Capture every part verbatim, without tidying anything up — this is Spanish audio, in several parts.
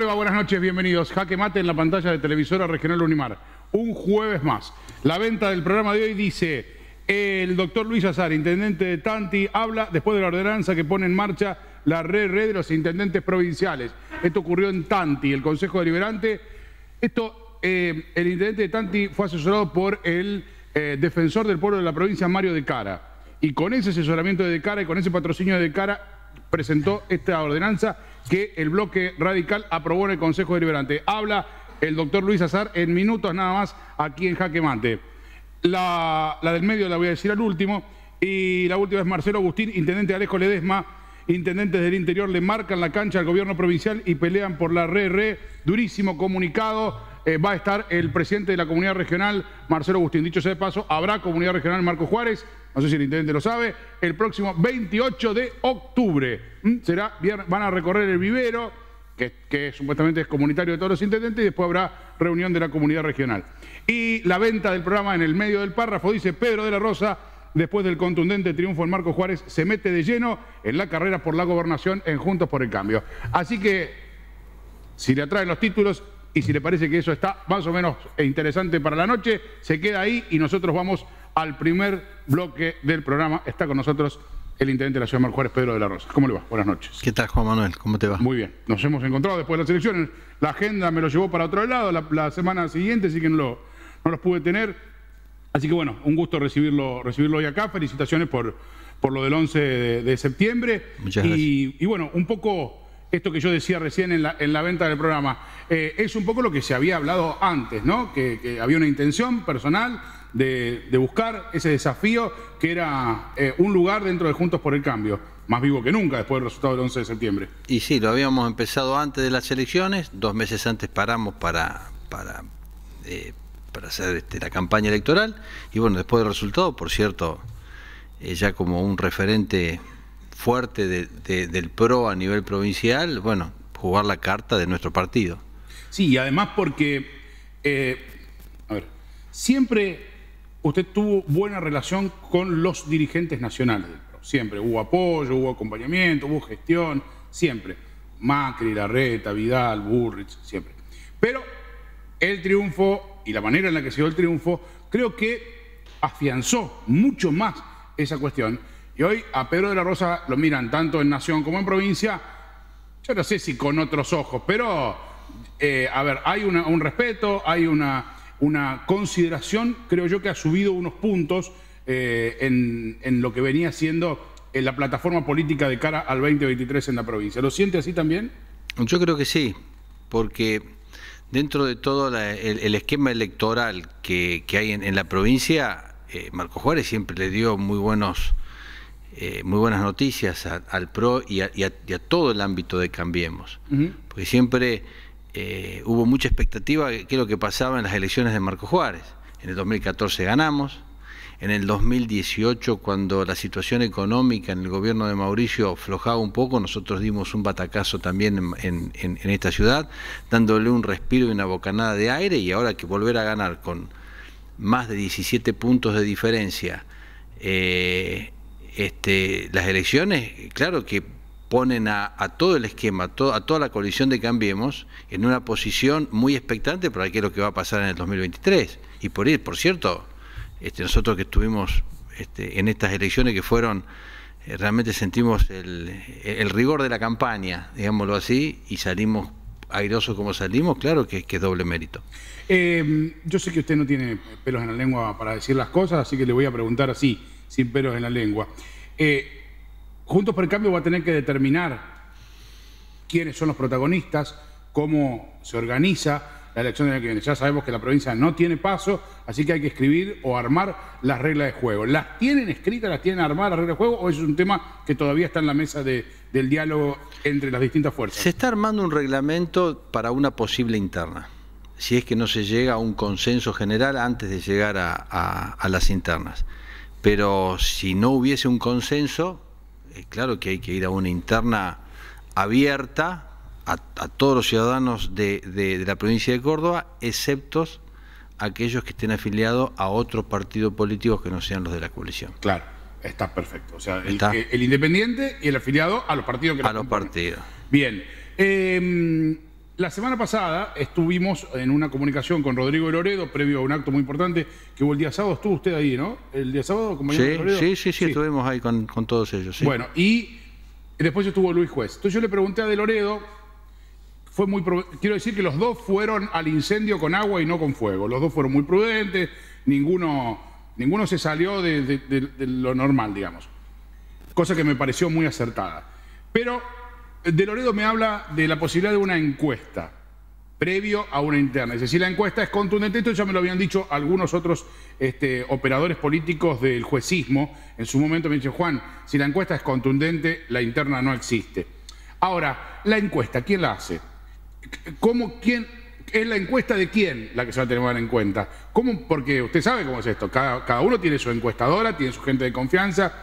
va? Buenas noches, bienvenidos. Jaque mate en la pantalla de Televisora Regional Unimar. Un jueves más. La venta del programa de hoy dice: el doctor Luis Azar, intendente de Tanti, habla después de la ordenanza que pone en marcha la red red de los intendentes provinciales. Esto ocurrió en Tanti, el Consejo Deliberante. Esto, eh, el intendente de Tanti fue asesorado por el eh, defensor del pueblo de la provincia, Mario de Cara. Y con ese asesoramiento de De Cara y con ese patrocinio de De Cara, presentó esta ordenanza que el bloque radical aprobó en el Consejo Deliberante. Habla el doctor Luis Azar en minutos nada más aquí en Jaque Mate. La, la del medio la voy a decir al último. Y la última es Marcelo Agustín, intendente de Alejo Ledesma. Intendentes del interior le marcan la cancha al gobierno provincial y pelean por la R R. Durísimo comunicado. Eh, va a estar el presidente de la comunidad regional, Marcelo Agustín. Dicho sea de paso, habrá comunidad regional Marco Juárez. No sé si el intendente lo sabe, el próximo veintiocho de octubre. ¿Mm? Será, van a recorrer el vivero, que, que supuestamente es comunitario de todos los intendentes, y después habrá reunión de la comunidad regional. Y la venta del programa en el medio del párrafo dice: Pedro de la Rosa, después del contundente triunfo en Marco Juárez, se mete de lleno en la carrera por la gobernación en Juntos por el Cambio. Así que, si le atraen los títulos y si le parece que eso está más o menos interesante para la noche, se queda ahí y nosotros vamos al primer bloque del programa. Está con nosotros el intendente de la ciudad de Marco Juárez, Pedro de la Rosa. ¿Cómo le va? Buenas noches. ¿Qué tal, Juan Manuel? ¿Cómo te va? Muy bien. Nos hemos encontrado después de las elecciones. La agenda me lo llevó para otro lado la, la semana siguiente, así que no, lo, no los pude tener. Así que bueno, un gusto recibirlo, recibirlo hoy acá. Felicitaciones por, por lo del once de, de septiembre. Muchas gracias. Y, y bueno, un poco esto que yo decía recién en la, en la venta del programa, eh, es un poco lo que se había hablado antes, ¿no? Que, que había una intención personal de, de buscar ese desafío que era eh, un lugar dentro de Juntos por el Cambio, más vivo que nunca después del resultado del once de septiembre. Y sí, lo habíamos empezado antes de las elecciones, dos meses antes paramos para, para, eh, para hacer este, la campaña electoral, y bueno, después del resultado, por cierto, eh, ya como un referente fuerte de, de, del P R O a nivel provincial, bueno, jugar la carta de nuestro partido. Sí, y además porque, eh, a ver, siempre usted tuvo buena relación con los dirigentes nacionales del P R O. Siempre hubo apoyo, hubo acompañamiento, hubo gestión, siempre. Macri, Larreta, Vidal, Bullrich, siempre. Pero el triunfo y la manera en la que se dio el triunfo, creo que afianzó mucho más esa cuestión. Y hoy a Pedro de la Rosa lo miran tanto en Nación como en provincia, yo no sé si con otros ojos, pero, eh, a ver, hay una, un respeto, hay una, una consideración, creo yo que ha subido unos puntos eh, en, en lo que venía siendo en la plataforma política de cara al veinte veintitrés en la provincia. ¿Lo siente así también? Yo creo que sí, porque dentro de todo la, el, el esquema electoral que, que hay en, en la provincia, eh, Marco Juárez siempre le dio muy buenos... Eh, muy buenas noticias a, al P R O y a, y, a, y a todo el ámbito de Cambiemos, uh-huh. Porque siempre eh, hubo mucha expectativa de qué es lo que pasaba en las elecciones de Marco Juárez. En el dos mil catorce ganamos, en el dos mil dieciocho, cuando la situación económica en el gobierno de Mauricio aflojaba un poco, nosotros dimos un batacazo también en, en, en, en esta ciudad, dándole un respiro y una bocanada de aire, y ahora que volver a ganar con más de diecisiete puntos de diferencia, eh, Este, las elecciones, claro que ponen a, a todo el esquema, a, to, a toda la coalición de Cambiemos en una posición muy expectante para qué es lo que va a pasar en el dos mil veintitrés. Y por ir, por cierto, este, nosotros que estuvimos este, en estas elecciones que fueron, eh, realmente sentimos el, el rigor de la campaña, digámoslo así, y salimos airosos como salimos, claro que, que es doble mérito. Eh, yo sé que usted no tiene pelos en la lengua para decir las cosas, así que le voy a preguntar así, sin pelos en la lengua. Eh, Juntos por el Cambio va a tener que determinar quiénes son los protagonistas, cómo se organiza la elección del año que viene. Ya sabemos que la provincia no tiene paso, así que hay que escribir o armar las reglas de juego. ¿Las tienen escritas, las tienen armadas las reglas de juego, o es un tema que todavía está en la mesa de, del diálogo entre las distintas fuerzas? Se está armando un reglamento para una posible interna, si es que no se llega a un consenso general antes de llegar a, a, a las internas. Pero si no hubiese un consenso, eh, claro que hay que ir a una interna abierta a, a todos los ciudadanos de, de, de la provincia de Córdoba, excepto aquellos que estén afiliados a otros partidos políticos que no sean los de la coalición. Claro, está perfecto. O sea, el, el, el independiente y el afiliado a los partidos que A los partidos. Bien. Eh, La semana pasada estuvimos en una comunicación con Rodrigo Loredo, previo a un acto muy importante que hubo el día sábado. Estuvo usted ahí, ¿no? El día sábado, compañero sí, de Loredo. Sí, sí, sí, sí, estuvimos ahí con, con todos ellos. Sí. Bueno, y después estuvo Luis Juez. Entonces yo le pregunté a De Loredo, fue muy, quiero decir que los dos fueron al incendio con agua y no con fuego. Los dos fueron muy prudentes, ninguno, ninguno se salió de, de, de, de lo normal, digamos. Cosa que me pareció muy acertada. Pero De Loredo me habla de la posibilidad de una encuesta previo a una interna. Es decir, la encuesta es contundente. Esto ya me lo habían dicho algunos otros este, operadores políticos del juecismo. En su momento me dicen, Juan, si la encuesta es contundente, la interna no existe. Ahora, la encuesta, ¿quién la hace? ¿Cómo, quién, ¿Es la encuesta de quién la que se va a tener en cuenta? ¿Cómo? Porque usted sabe cómo es esto. Cada, cada uno tiene su encuestadora, tiene su gente de confianza.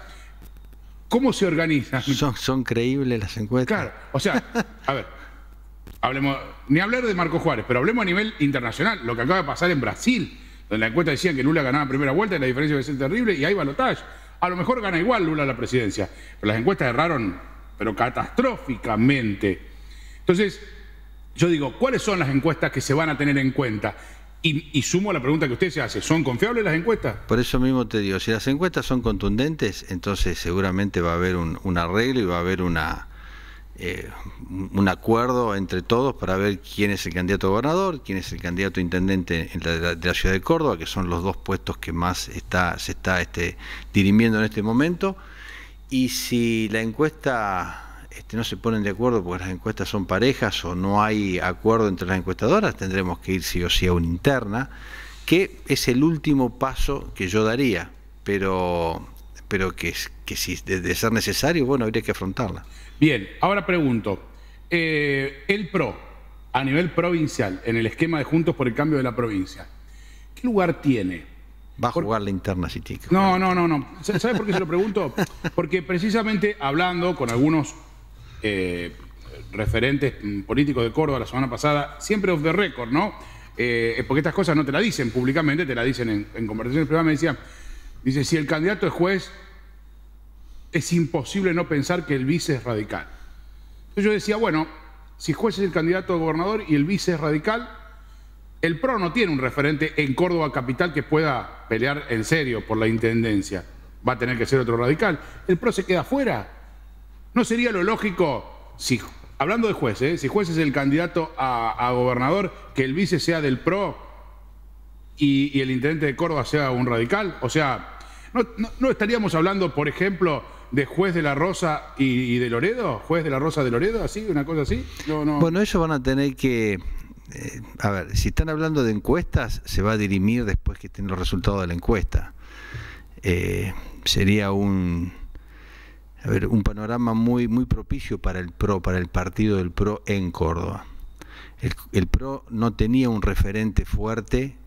¿Cómo se organizan? Son, son creíbles las encuestas. Claro, o sea, a ver, hablemos, ni hablar de Marco Juárez, pero hablemos a nivel internacional, lo que acaba de pasar en Brasil, donde la encuesta decía que Lula ganaba primera vuelta y la diferencia iba a ser terrible, y hay balotaje. A lo mejor gana igual Lula la presidencia, pero las encuestas erraron, pero catastróficamente. Entonces, yo digo, ¿cuáles son las encuestas que se van a tener en cuenta? Y, y sumo a la pregunta que usted se hace, ¿son confiables las encuestas? Por eso mismo te digo, si las encuestas son contundentes, entonces seguramente va a haber un, un arreglo y va a haber una, eh, un acuerdo entre todos para ver quién es el candidato a gobernador, quién es el candidato a intendente en la, de la ciudad de Córdoba, que son los dos puestos que más está, se está este, dirimiendo en este momento. Y si la encuesta... Este, no se ponen de acuerdo porque las encuestas son parejas o no hay acuerdo entre las encuestadoras, tendremos que ir sí o sí a una interna, que es el último paso que yo daría, pero, pero que, que si de, de ser necesario, bueno, habría que afrontarla. Bien, ahora pregunto, eh, el P R O, a nivel provincial, en el esquema de Juntos por el Cambio de la provincia, ¿qué lugar tiene? Va a jugar la interna, si tiene que jugar. No, no, no, no. ¿Sabe por qué se lo pregunto? Porque precisamente hablando con algunos Eh, referentes políticos de Córdoba la semana pasada, siempre off the record, ¿no? Eh, porque estas cosas no te la dicen públicamente, te la dicen en, en conversaciones privadas. Me decían, dice, si el candidato es Juez, es imposible no pensar que el vice es radical. Entonces yo decía, bueno, si Juez es el candidato a gobernador y el vice es radical, el P R O no tiene un referente en Córdoba capital que pueda pelear en serio por la intendencia. Va a tener que ser otro radical. El P R O se queda afuera. ¿No sería lo lógico, si, hablando de Juez, ¿eh? si Juez es el candidato a, a gobernador, que el vice sea del P R O y, y el intendente de Córdoba sea un radical? O sea, ¿no, no, no estaríamos hablando, por ejemplo, de Juez de la Rosa y, y de Loredo? ¿Juez de la Rosa de Loredo? ¿Así? ¿Una cosa así? No, no. Bueno, ellos van a tener que... Eh, a ver, si están hablando de encuestas, se va a dirimir después que estén los resultados de la encuesta. Eh, sería un... A ver, un panorama muy muy propicio para el P R O, para el partido del P R O en Córdoba. El, el P R O no tenía un referente fuerte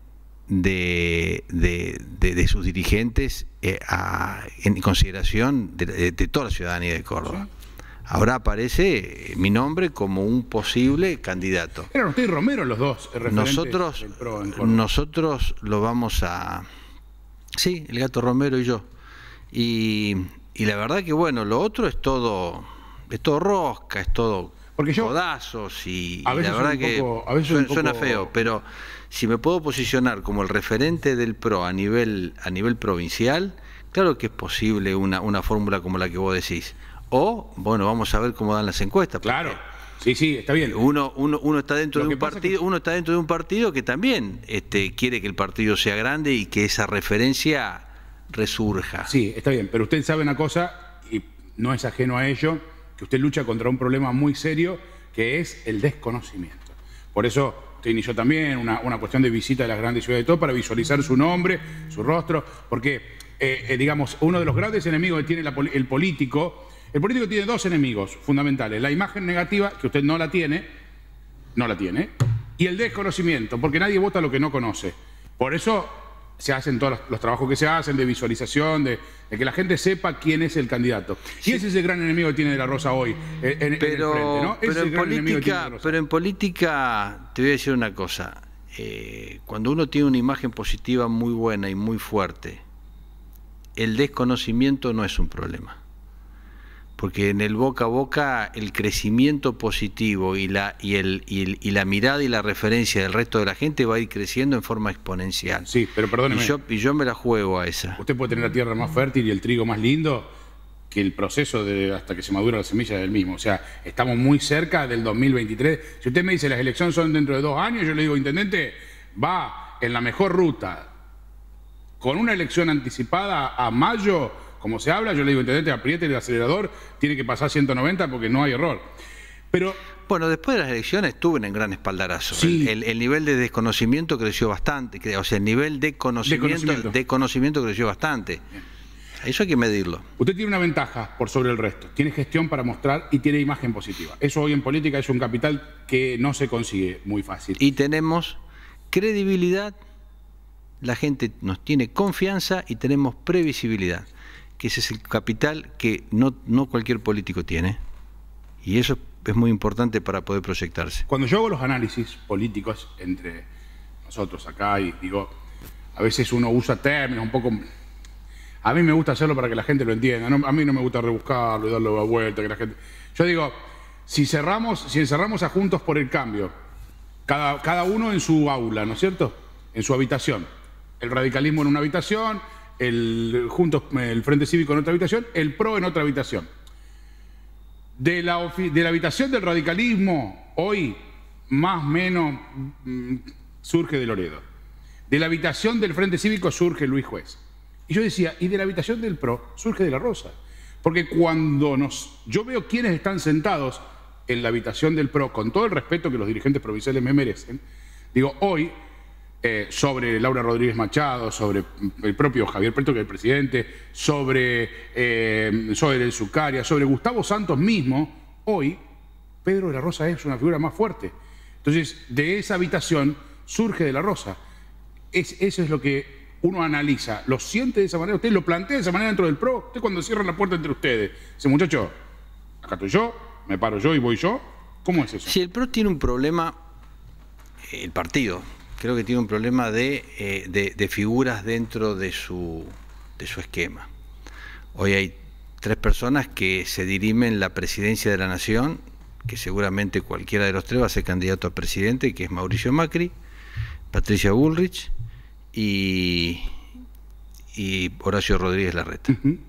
de, de, de, de sus dirigentes eh, a, en consideración de, de, de toda la ciudadanía de Córdoba. Ahora aparece mi nombre como un posible candidato. Eran usted y Romero los dos referentes nosotros, del P R O en Córdoba. Nosotros lo vamos a... Sí, el Gato Romero y yo. Y... Y la verdad que bueno, lo otro es todo, es todo rosca, es todo Porque yo, codazos y, a veces y la verdad que poco, a veces suena, poco... suena feo, pero si me puedo posicionar como el referente del P R O a nivel, a nivel provincial, claro que es posible una, una fórmula como la que vos decís. O, bueno, vamos a ver cómo dan las encuestas. Claro, sí, sí, está bien. Uno, uno, uno está dentro Lo de un partido, que... uno está dentro de un partido que también este, quiere que el partido sea grande y que esa referencia resurja. Sí, está bien, pero usted sabe una cosa, y no es ajeno a ello, que usted lucha contra un problema muy serio, que es el desconocimiento. Por eso usted inició también una, una cuestión de visita a las grandes ciudades de todo, para visualizar su nombre, su rostro, porque, eh, eh, digamos, uno de los grandes enemigos que tiene la, el político, el político tiene dos enemigos fundamentales, la imagen negativa, que usted no la tiene, no la tiene, y el desconocimiento, porque nadie vota lo que no conoce. Por eso se hacen todos los, los trabajos que se hacen de visualización, de, de que la gente sepa quién es el candidato. Y ese es el gran enemigo que tiene De la Rosa hoy, en, pero, en el frente, ¿no? Ese pero, es el en gran enemigo que tiene De la política, Rosa. pero en política, te voy a decir una cosa, eh, cuando uno tiene una imagen positiva muy buena y muy fuerte, el desconocimiento no es un problema. porque en el boca a boca el crecimiento positivo y la, y, el, y, el, y la mirada y la referencia del resto de la gente va a ir creciendo en forma exponencial. Sí, pero perdóneme. Y yo, y yo me la juego a esa. Usted puede tener la tierra más fértil y el trigo más lindo, que el proceso de hasta que se madura la semilla es el mismo. O sea, estamos muy cerca del dos mil veintitrés. Si usted me dice las elecciones son dentro de dos años, yo le digo, intendente, va en la mejor ruta. Con una elección anticipada a mayo, como se habla, yo le digo, intendente, apriete el acelerador, tiene que pasar ciento noventa porque no hay error. Pero bueno, después de las elecciones tuve un gran espaldarazo. Sí. El, el, el nivel de desconocimiento creció bastante. O sea, el nivel de conocimiento, de conocimiento. De conocimiento creció bastante. Bien. Eso hay que medirlo. Usted tiene una ventaja por sobre el resto. Tiene gestión para mostrar y tiene imagen positiva. Eso hoy en política es un capital que no se consigue muy fácil. Y tenemos credibilidad, la gente nos tiene confianza y tenemos previsibilidad, que ese es el capital que no, no cualquier político tiene. Y eso es muy importante para poder proyectarse. Cuando yo hago los análisis políticos entre nosotros acá, y digo, a veces uno usa términos un poco... A mí me gusta hacerlo para que la gente lo entienda. No, a mí no me gusta rebuscarlo y darle la vuelta. Que la gente... Yo digo, si cerramos, si encerramos a Juntos por el Cambio, cada, cada uno en su aula, ¿no es cierto? En su habitación. El radicalismo en una habitación, el Juntos, el Frente Cívico en otra habitación, el PRO en otra habitación. De la, de la habitación del radicalismo, hoy, más o menos, mmm, surge de Loredo. De la habitación del Frente Cívico surge Luis Juez. Y yo decía, y de la habitación del PRO surge De la Rosa. Porque cuando nos, yo veo quiénes están sentados en la habitación del PRO, con todo el respeto que los dirigentes provinciales me merecen, digo, hoy, eh, sobre Laura Rodríguez Machado, sobre el propio Javier Preto, que es el presidente, sobre, eh, sobre el Zucaria, sobre Gustavo Santos mismo, hoy Pedro De la Rosa es una figura más fuerte. Entonces, de esa habitación surge De la Rosa. Es, eso es lo que uno analiza, lo siente de esa manera, usted lo plantea de esa manera dentro del PRO. Usted cuando cierran la puerta entre ustedes, dice, muchacho, acá estoy yo, me paro yo y voy yo. ¿Cómo es eso? Si el PRO tiene un problema, el partido, creo que tiene un problema de, eh, de, de figuras dentro de su, de su esquema. Hoy hay tres personas que se dirimen la presidencia de la Nación, que seguramente cualquiera de los tres va a ser candidato a presidente, que es Mauricio Macri, Patricia Bullrich y, y Horacio Rodríguez Larreta. Uh-huh.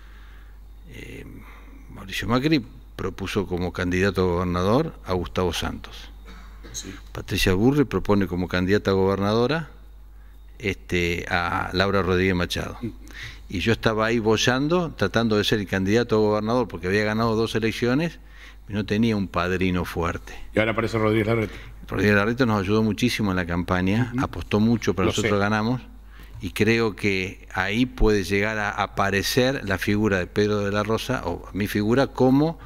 eh, Mauricio Macri propuso como candidato a gobernador a Gustavo Santos. Sí. Patricia Bullrich propone como candidata a gobernadora este, a Laura Rodríguez Machado. Uh-huh. Y yo estaba ahí boyando, tratando de ser el candidato a gobernador porque había ganado dos elecciones y no tenía un padrino fuerte. Y ahora aparece Rodríguez Larreta. Rodríguez Larreta nos ayudó muchísimo en la campaña, uh-huh. apostó mucho, pero Lo nosotros sé. ganamos, y creo que ahí puede llegar a aparecer la figura de Pedro de la Rosa, o mi figura, como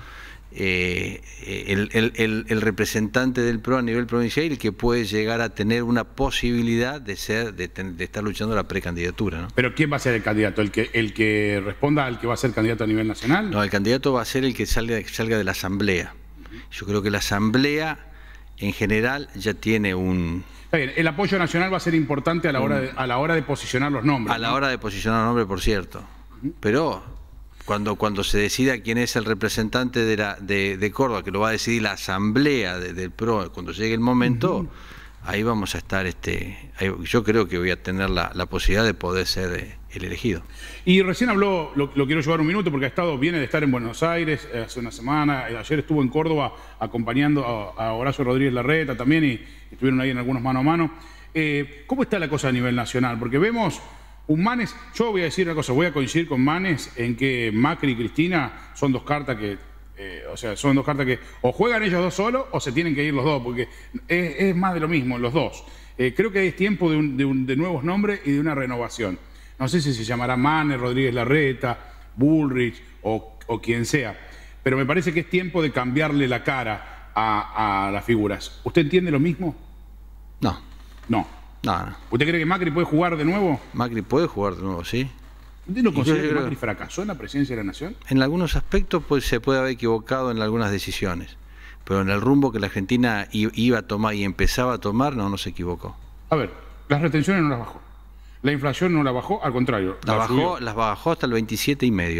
eh, el, el, el, el representante del PRO a nivel provincial, y el que puede llegar a tener una posibilidad de ser de, de estar luchando la precandidatura, ¿no? ¿Pero quién va a ser el candidato? ¿El que, el que responda al que va a ser candidato a nivel nacional? No, el candidato va a ser el que salga, que salga de la asamblea. Uh-huh. Yo creo que la asamblea en general ya tiene un... Está bien, el apoyo nacional va a ser importante a la hora de, a la hora de posicionar los nombres. A la ¿no? hora de posicionar los nombres, por cierto. Uh-huh. Pero cuando, cuando se decida quién es el representante de, la, de, de Córdoba, que lo va a decidir la asamblea de, del PRO, cuando llegue el momento, uh-huh. ahí vamos a estar, este, ahí, yo creo que voy a tener la, la posibilidad de poder ser eh, el elegido. Y recién habló, lo, lo quiero llevar un minuto porque ha estado, viene de estar en Buenos Aires eh, hace una semana, eh, ayer estuvo en Córdoba acompañando a, a Horacio Rodríguez Larreta también, y estuvieron ahí en algunos mano a mano. Eh, ¿Cómo está la cosa a nivel nacional? Porque vemos un Manes, yo voy a decir una cosa, voy a coincidir con Manes en que Macri y Cristina son dos cartas que, eh, o sea, son dos cartas que o juegan ellos dos solos o se tienen que ir los dos, porque es, es más de lo mismo, los dos. Eh, creo que es tiempo de, un, de, un, de nuevos nombres y de una renovación. No sé si se llamará Manes, Rodríguez Larreta, Bullrich o, o quien sea, pero me parece que es tiempo de cambiarle la cara a, a las figuras. ¿Usted entiende lo mismo? No. No. No, no. ¿Usted cree que Macri puede jugar de nuevo? Macri puede jugar de nuevo, sí. ¿Usted no considera que Macri fracasó en la presidencia de la Nación? En algunos aspectos pues, se puede haber equivocado en algunas decisiones, pero en el rumbo que la Argentina iba a tomar y empezaba a tomar, no, no se equivocó. A ver, las retenciones no las bajó. La inflación no la bajó, al contrario. La, la bajó, las bajó hasta el veintisiete y medio, ¿eh?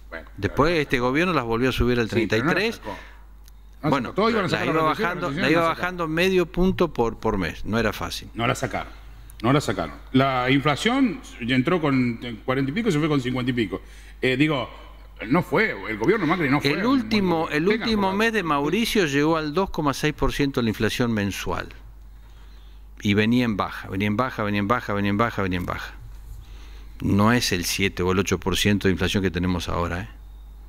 Bueno, Después claro, este gobierno las volvió a subir al treinta y tres. Sí, no bueno, no la, la iba bajando, la iba bajando medio punto por, por mes. No era fácil. No la sacaron. No la sacaron. La inflación entró con cuarenta y pico y se fue con cincuenta y pico. Eh, digo, no fue, el gobierno Macri no fue. El último, el último mes de Mauricio llegó al dos coma seis por ciento de la inflación mensual. Y venía en baja, venía en baja, venía en baja, venía en baja, venía en baja. No es el siete o el ocho por ciento de inflación que tenemos ahora. ¿eh?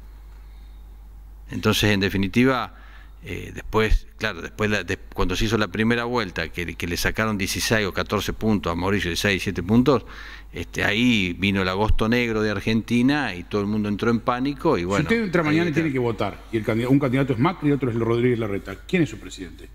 Entonces, en definitiva, eh, después, claro, después la, de, cuando se hizo la primera vuelta, que, que le sacaron dieciséis o catorce puntos a Mauricio, dieciséis, siete puntos, este, ahí vino el agosto negro de Argentina y todo el mundo entró en pánico. Y bueno, si usted entra mañana y tiene que votar, y el candidato, un candidato es Macri y otro es Rodríguez Larreta, ¿quién es su presidente?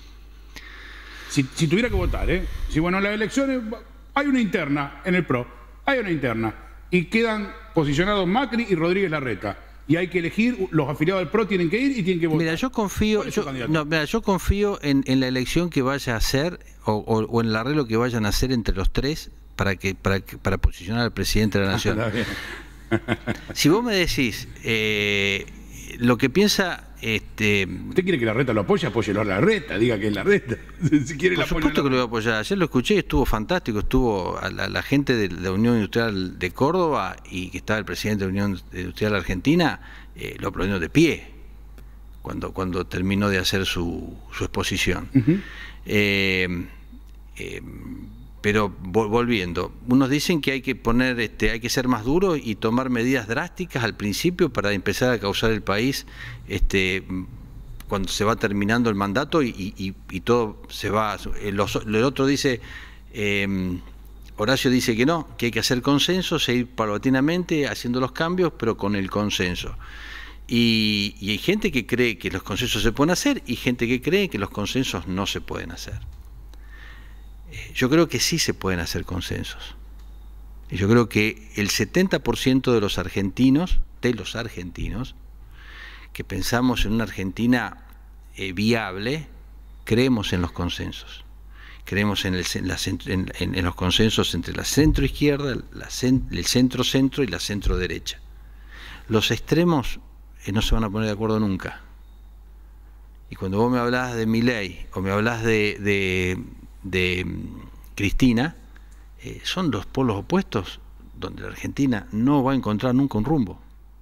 Si, si tuviera que votar, ¿eh? Si bueno, en las elecciones hay una interna en el P R O, hay una interna, y quedan posicionados Macri y Rodríguez Larreta. Y hay que elegir, los afiliados del P R O tienen que ir y tienen que votar. Mira, yo confío, yo, no, mira, yo confío en, en la elección que vaya a hacer o, o, o en el arreglo que vayan a hacer entre los tres para que para, para posicionar al presidente de la nación. Si vos me decís eh, lo que piensa... Este, ¿Usted quiere que Larreta lo apoye? Apóyelo a Larreta, diga que es Larreta. Si quiere por supuesto que lo voy a apoyar. Ayer lo escuché, estuvo fantástico, estuvo a la, la gente de la Unión Industrial de Córdoba y que estaba el presidente de la Unión Industrial Argentina, eh, lo aplaudieron de pie cuando, cuando terminó de hacer su, su exposición. Uh-huh. eh, eh, pero volviendo, unos dicen que hay que poner, este, hay que ser más duro y tomar medidas drásticas al principio para empezar a causar el país, este, cuando se va terminando el mandato y, y, y todo se va. El, el otro dice, eh, Horacio dice que no, que hay que hacer consenso, seguir paulatinamente haciendo los cambios, pero con el consenso. Y, y hay gente que cree que los consensos se pueden hacer y gente que cree que los consensos no se pueden hacer. Yo creo que sí se pueden hacer consensos. Y yo creo que el setenta por ciento de los argentinos, de los argentinos, que pensamos en una Argentina eh, viable, creemos en los consensos. Creemos en, el, en, la, en, en los consensos entre la centro-izquierda, la, el centro-centro y la centro-derecha. Los extremos eh, no se van a poner de acuerdo nunca. Y cuando vos me hablás de Milei o me hablás de... de de Cristina, eh, son los polos opuestos donde la Argentina no va a encontrar nunca un rumbo.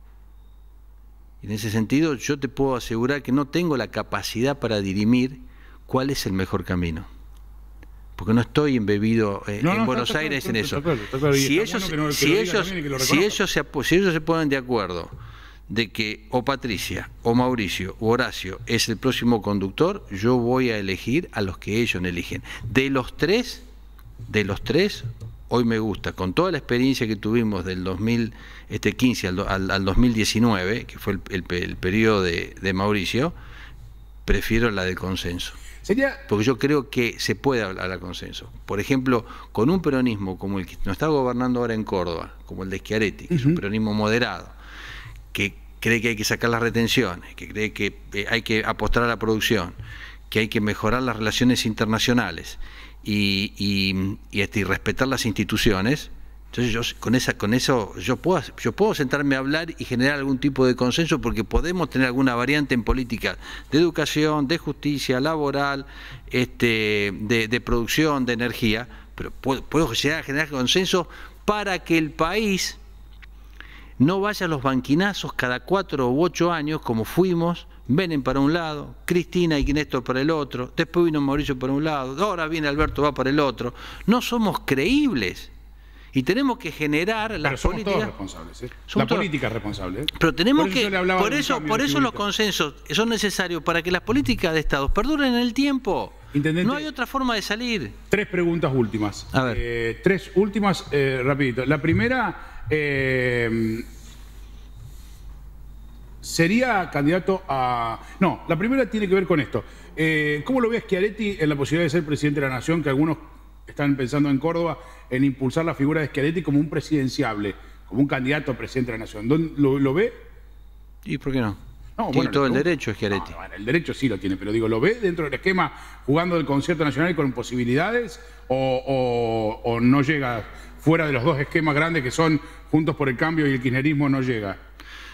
Y en ese sentido yo te puedo asegurar que no tengo la capacidad para dirimir cuál es el mejor camino. Porque no estoy embebido eh, no, en no, Buenos está, Aires está, está, en eso. Está claro, está claro. Si ellos, bueno no, si, ellos, si, ellos se, si ellos se ponen de acuerdo de que o Patricia, o Mauricio, o Horacio es el próximo conductor, yo voy a elegir a los que ellos eligen. De los tres, de los tres, hoy me gusta, con toda la experiencia que tuvimos del dos mil quince al, al, al dos mil diecinueve, que fue el, el, el periodo de, de Mauricio, prefiero la del consenso. ¿Sería? Porque yo creo que se puede hablar de consenso. Por ejemplo, con un peronismo como el que nos está gobernando ahora en Córdoba, como el de Schiaretti, que uh-huh. es un peronismo moderado, que cree que hay que sacar las retenciones, que cree que hay que apostar a la producción, que hay que mejorar las relaciones internacionales y, y, y, este, y respetar las instituciones. Entonces yo con esa con eso yo puedo yo puedo sentarme a hablar y generar algún tipo de consenso, porque podemos tener alguna variante en política de educación, de justicia, laboral, este, de, de producción, de energía, pero puedo, puedo llegar a generar consenso para que el país no vaya a los banquinazos cada cuatro u ocho años, como fuimos, Menem para un lado, Cristina y Néstor para el otro, después vino Mauricio para un lado, ahora viene Alberto, va para el otro. No somos creíbles y tenemos que generar las Pero somos políticas. Todos responsables, ¿eh? La todos... política es responsable. ¿eh? Pero tenemos por que, por eso, por eso los consensos son necesarios para que las políticas de Estado perduren en el tiempo. Intendente, no hay otra forma de salir. Tres preguntas últimas. A ver. Eh, tres últimas, eh, rapidito. La primera... Eh, sería candidato a... No, la primera tiene que ver con esto. Eh, ¿Cómo lo ve Schiaretti en la posibilidad de ser presidente de la Nación? Que algunos están pensando en Córdoba en impulsar la figura de Schiaretti como un presidenciable, como un candidato a presidente de la Nación. ¿Lo, lo ve? ¿Y por qué no? No, tiene bueno, todo el derecho Schiaretti. No, bueno, el derecho sí lo tiene, pero digo, ¿lo ve dentro del esquema jugando del concierto nacional y con posibilidades? O, o, ¿O no llega fuera de los dos esquemas grandes que son Juntos por el Cambio y el kirchnerismo no llega?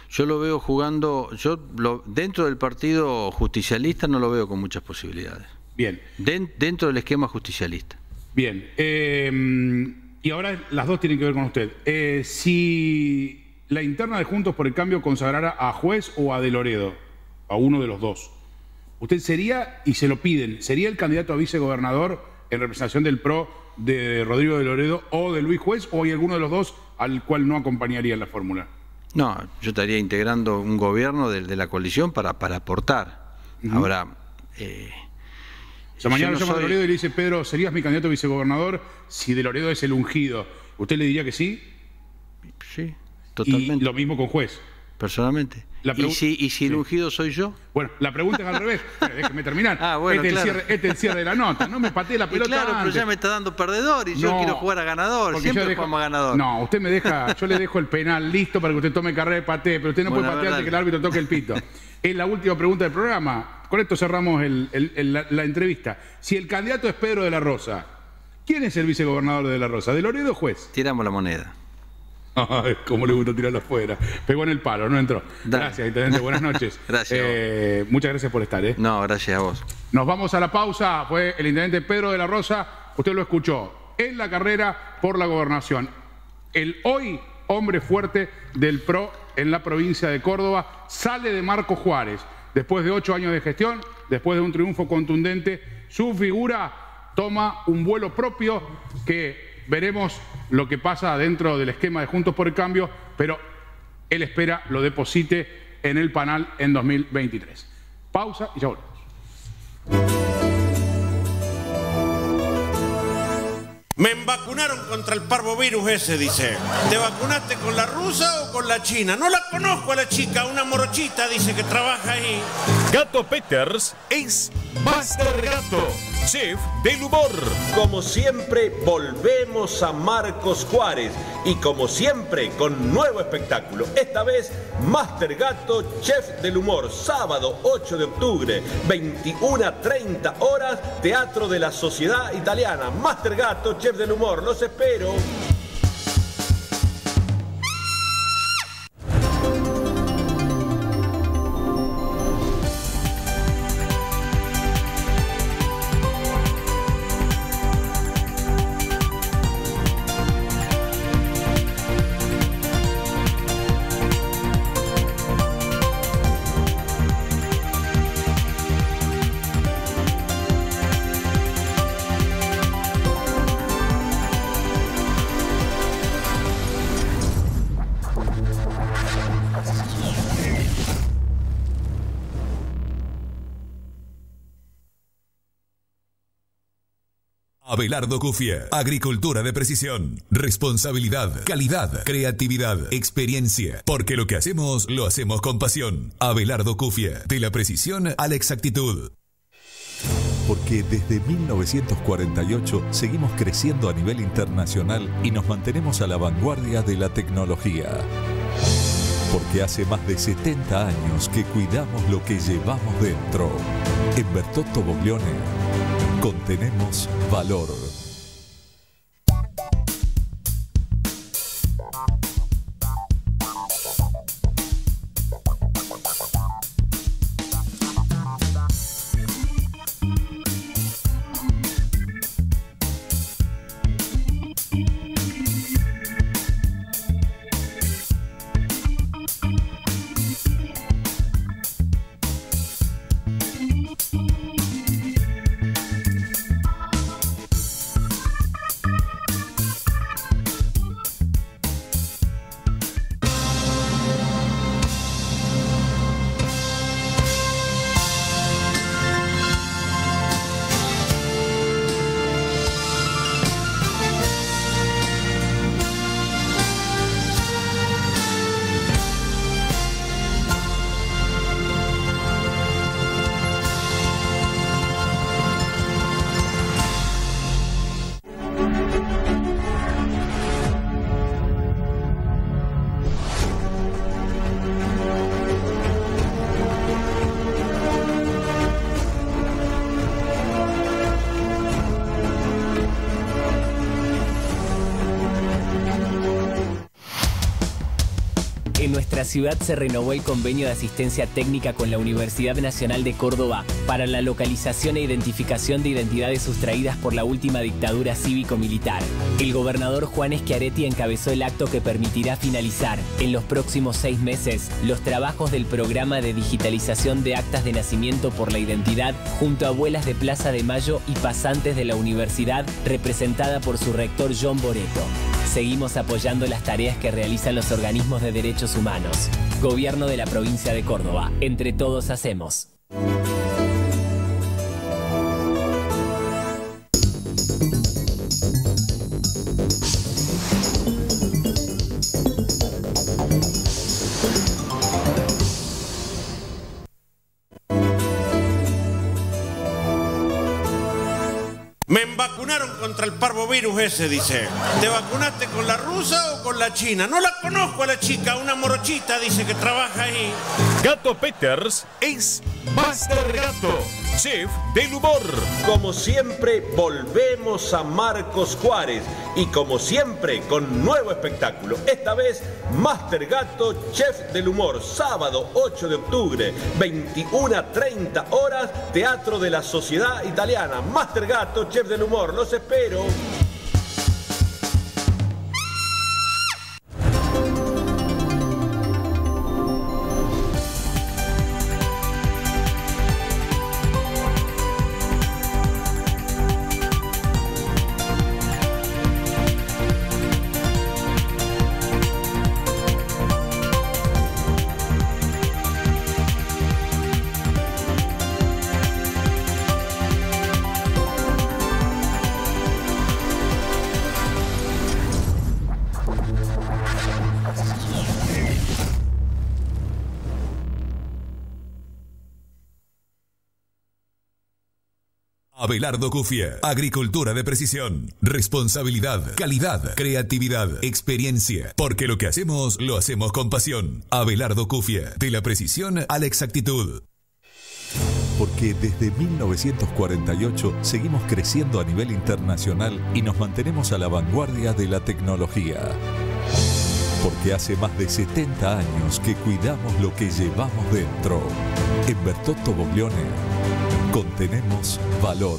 Yo lo veo jugando, yo lo, dentro del partido justicialista no lo veo con muchas posibilidades. Bien. Den, dentro del esquema justicialista. Bien. Eh, y ahora las dos tienen que ver con usted. Eh, si la interna de Juntos por el Cambio consagrara a Juez o a De Loredo, a uno de los dos, usted sería, y se lo piden, ¿sería el candidato a vicegobernador en representación del P R O de Rodrigo De Loredo o de Luis Juez, o hay alguno de los dos al cual no acompañaría en la fórmula? No, yo estaría integrando un gobierno de, de la coalición para, para aportar. Uh-huh. Ahora... Eh, o sea, mañana lo llama soy... De Loredo y le dice, Pedro, ¿serías mi candidato a vicegobernador si De Loredo es el ungido? ¿Usted le diría que sí? Sí, totalmente. Y lo mismo con Juez. Personalmente. ¿Y si, ¿Y si el sí. ungido soy yo? Bueno, la pregunta es al revés. Déjeme terminar. Ah, bueno, este, claro. es el cierre, este es el cierre de la nota. No me patee la pelota. Y claro, antes. Pero ya me está dando perdedor y no, yo quiero jugar a ganador. Siempre dejo, jugamos a ganador. No, usted me deja, yo le dejo el penal listo para que usted tome carrera de patee, pero usted no bueno, puede patear antes que el árbitro toque el pito. Es la última pregunta del programa. Con esto cerramos el, el, el, la, la entrevista. Si el candidato es Pedro de la Rosa, ¿quién es el vicegobernador de De la Rosa? ¿De Loredo o Juez? Tiramos la moneda. Ay, cómo le gusta tirarla afuera. Pegó en el palo, no entró. Dale. Gracias, intendente. Buenas noches. Gracias. Eh, muchas gracias por estar. ¿eh? No, gracias a vos. Nos vamos a la pausa. Fue el intendente Pedro de la Rosa. Usted lo escuchó. En la carrera por la gobernación. El hoy hombre fuerte del P R O en la provincia de Córdoba sale de Marco Juárez. Después de ocho años de gestión, después de un triunfo contundente, su figura toma un vuelo propio que veremos lo que pasa dentro del esquema de Juntos por el Cambio, pero él espera lo deposite en el panel en dos mil veintitrés. Pausa y ya volvemos. Me vacunaron contra el parvovirus ese, dice. ¿Te vacunaste con la rusa o con la china? No la conozco a la chica, una morochita dice que trabaja ahí. Gato Peters es Master Gato, chef del humor. Como siempre, volvemos a Marcos Juárez y como siempre, con nuevo espectáculo. Esta vez, Master Gato, chef del humor, sábado ocho de octubre, veintiuna treinta horas, Teatro de la Sociedad Italiana. Master Gato, chef del humor, los espero. Abelardo Cufia, agricultura de precisión, responsabilidad, calidad, creatividad, experiencia, porque lo que hacemos, lo hacemos con pasión. Abelardo Cufia, de la precisión a la exactitud. Porque desde mil novecientos cuarenta y ocho seguimos creciendo a nivel internacional y nos mantenemos a la vanguardia de la tecnología. Porque hace más de setenta años que cuidamos lo que llevamos dentro. En Bertotto Boglione contenemos valor. nuestra ciudad se renovó el convenio de asistencia técnica con la Universidad Nacional de Córdoba para la localización e identificación de identidades sustraídas por la última dictadura cívico-militar. El gobernador Juan Schiaretti encabezó el acto que permitirá finalizar, en los próximos seis meses, los trabajos del programa de digitalización de actas de nacimiento por la identidad junto a abuelas de Plaza de Mayo y pasantes de la universidad, representada por su rector John Boreto. Seguimos apoyando las tareas que realizan los organismos de derechos humanos. Gobierno de la provincia de Córdoba. Entre todos hacemos. Me vacunaron contra el parvovirus ese, dice. ¿Te vacunaste con la rusa o con la china? No la conozco a la chica, una morochita dice que trabaja ahí. Gato Peters es Master Gato, chef del humor. Como siempre, volvemos a Marcos Juárez y como siempre, con nuevo espectáculo. Esta vez, Master Gato, chef del humor, sábado ocho de octubre, veintiuna treinta horas, Teatro de la Sociedad Italiana. Master Gato, chef del humor, los espero. Abelardo Cufia, agricultura de precisión, responsabilidad, calidad, creatividad, experiencia, porque lo que hacemos lo hacemos con pasión. Abelardo Cufia, de la precisión a la exactitud. Porque desde mil novecientos cuarenta y ocho seguimos creciendo a nivel internacional y nos mantenemos a la vanguardia de la tecnología. Porque hace más de setenta años que cuidamos lo que llevamos dentro. En Bertotto Boglione contenemos valor.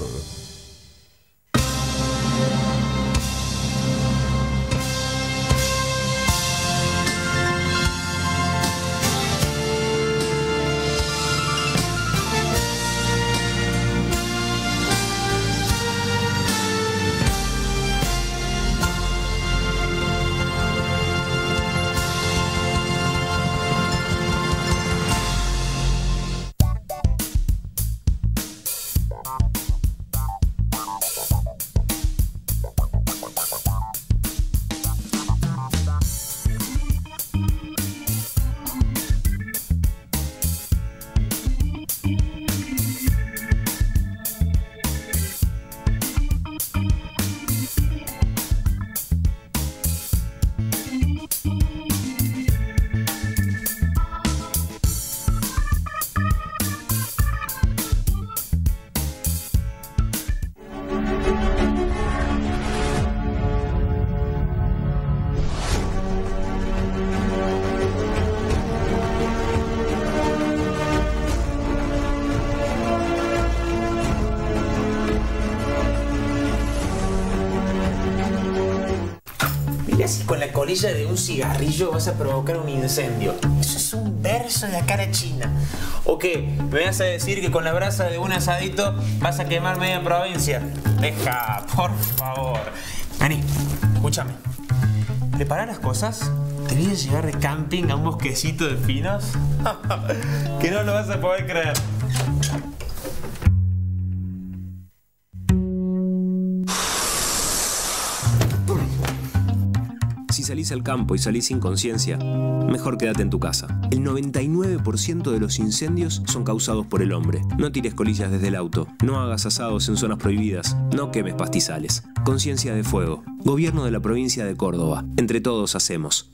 Con la colilla de un cigarrillo vas a provocar un incendio. Eso es un verso de la cara china. ¿O qué? ¿Me vas a decir que con la brasa de un asadito vas a quemar media provincia? Deja, por favor. Vení, escúchame. ¿Preparar las cosas? ¿Te voy a llevar de camping a un bosquecito de pinos? Que no lo vas a poder creer. Si salís al campo y salís sin conciencia, mejor quédate en tu casa. El noventa y nueve por ciento de los incendios son causados por el hombre. No tires colillas desde el auto, no hagas asados en zonas prohibidas, no quemes pastizales. Conciencia de fuego. Gobierno de la provincia de Córdoba. Entre todos hacemos.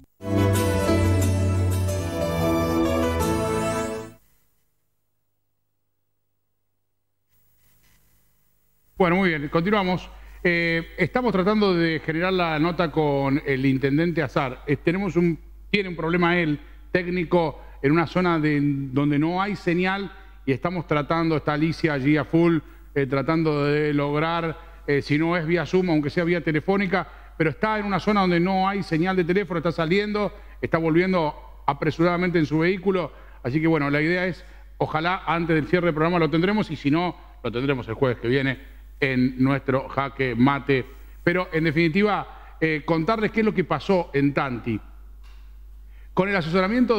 Bueno, muy bien, continuamos. Eh, estamos tratando de generar la nota con el intendente Azar. Eh, tenemos un, tiene un problema él técnico en una zona de, donde no hay señal y estamos tratando, está Alicia allí a full, eh, tratando de lograr, eh, si no es vía Zoom, aunque sea vía telefónica, pero está en una zona donde no hay señal de teléfono, está saliendo, está volviendo apresuradamente en su vehículo. Así que bueno, la idea es, ojalá antes del cierre del programa lo tendremos y si no, lo tendremos el jueves que viene en nuestro Jaque Mate. Pero en definitiva, eh, contarles qué es lo que pasó en Tanti. Con el asesoramiento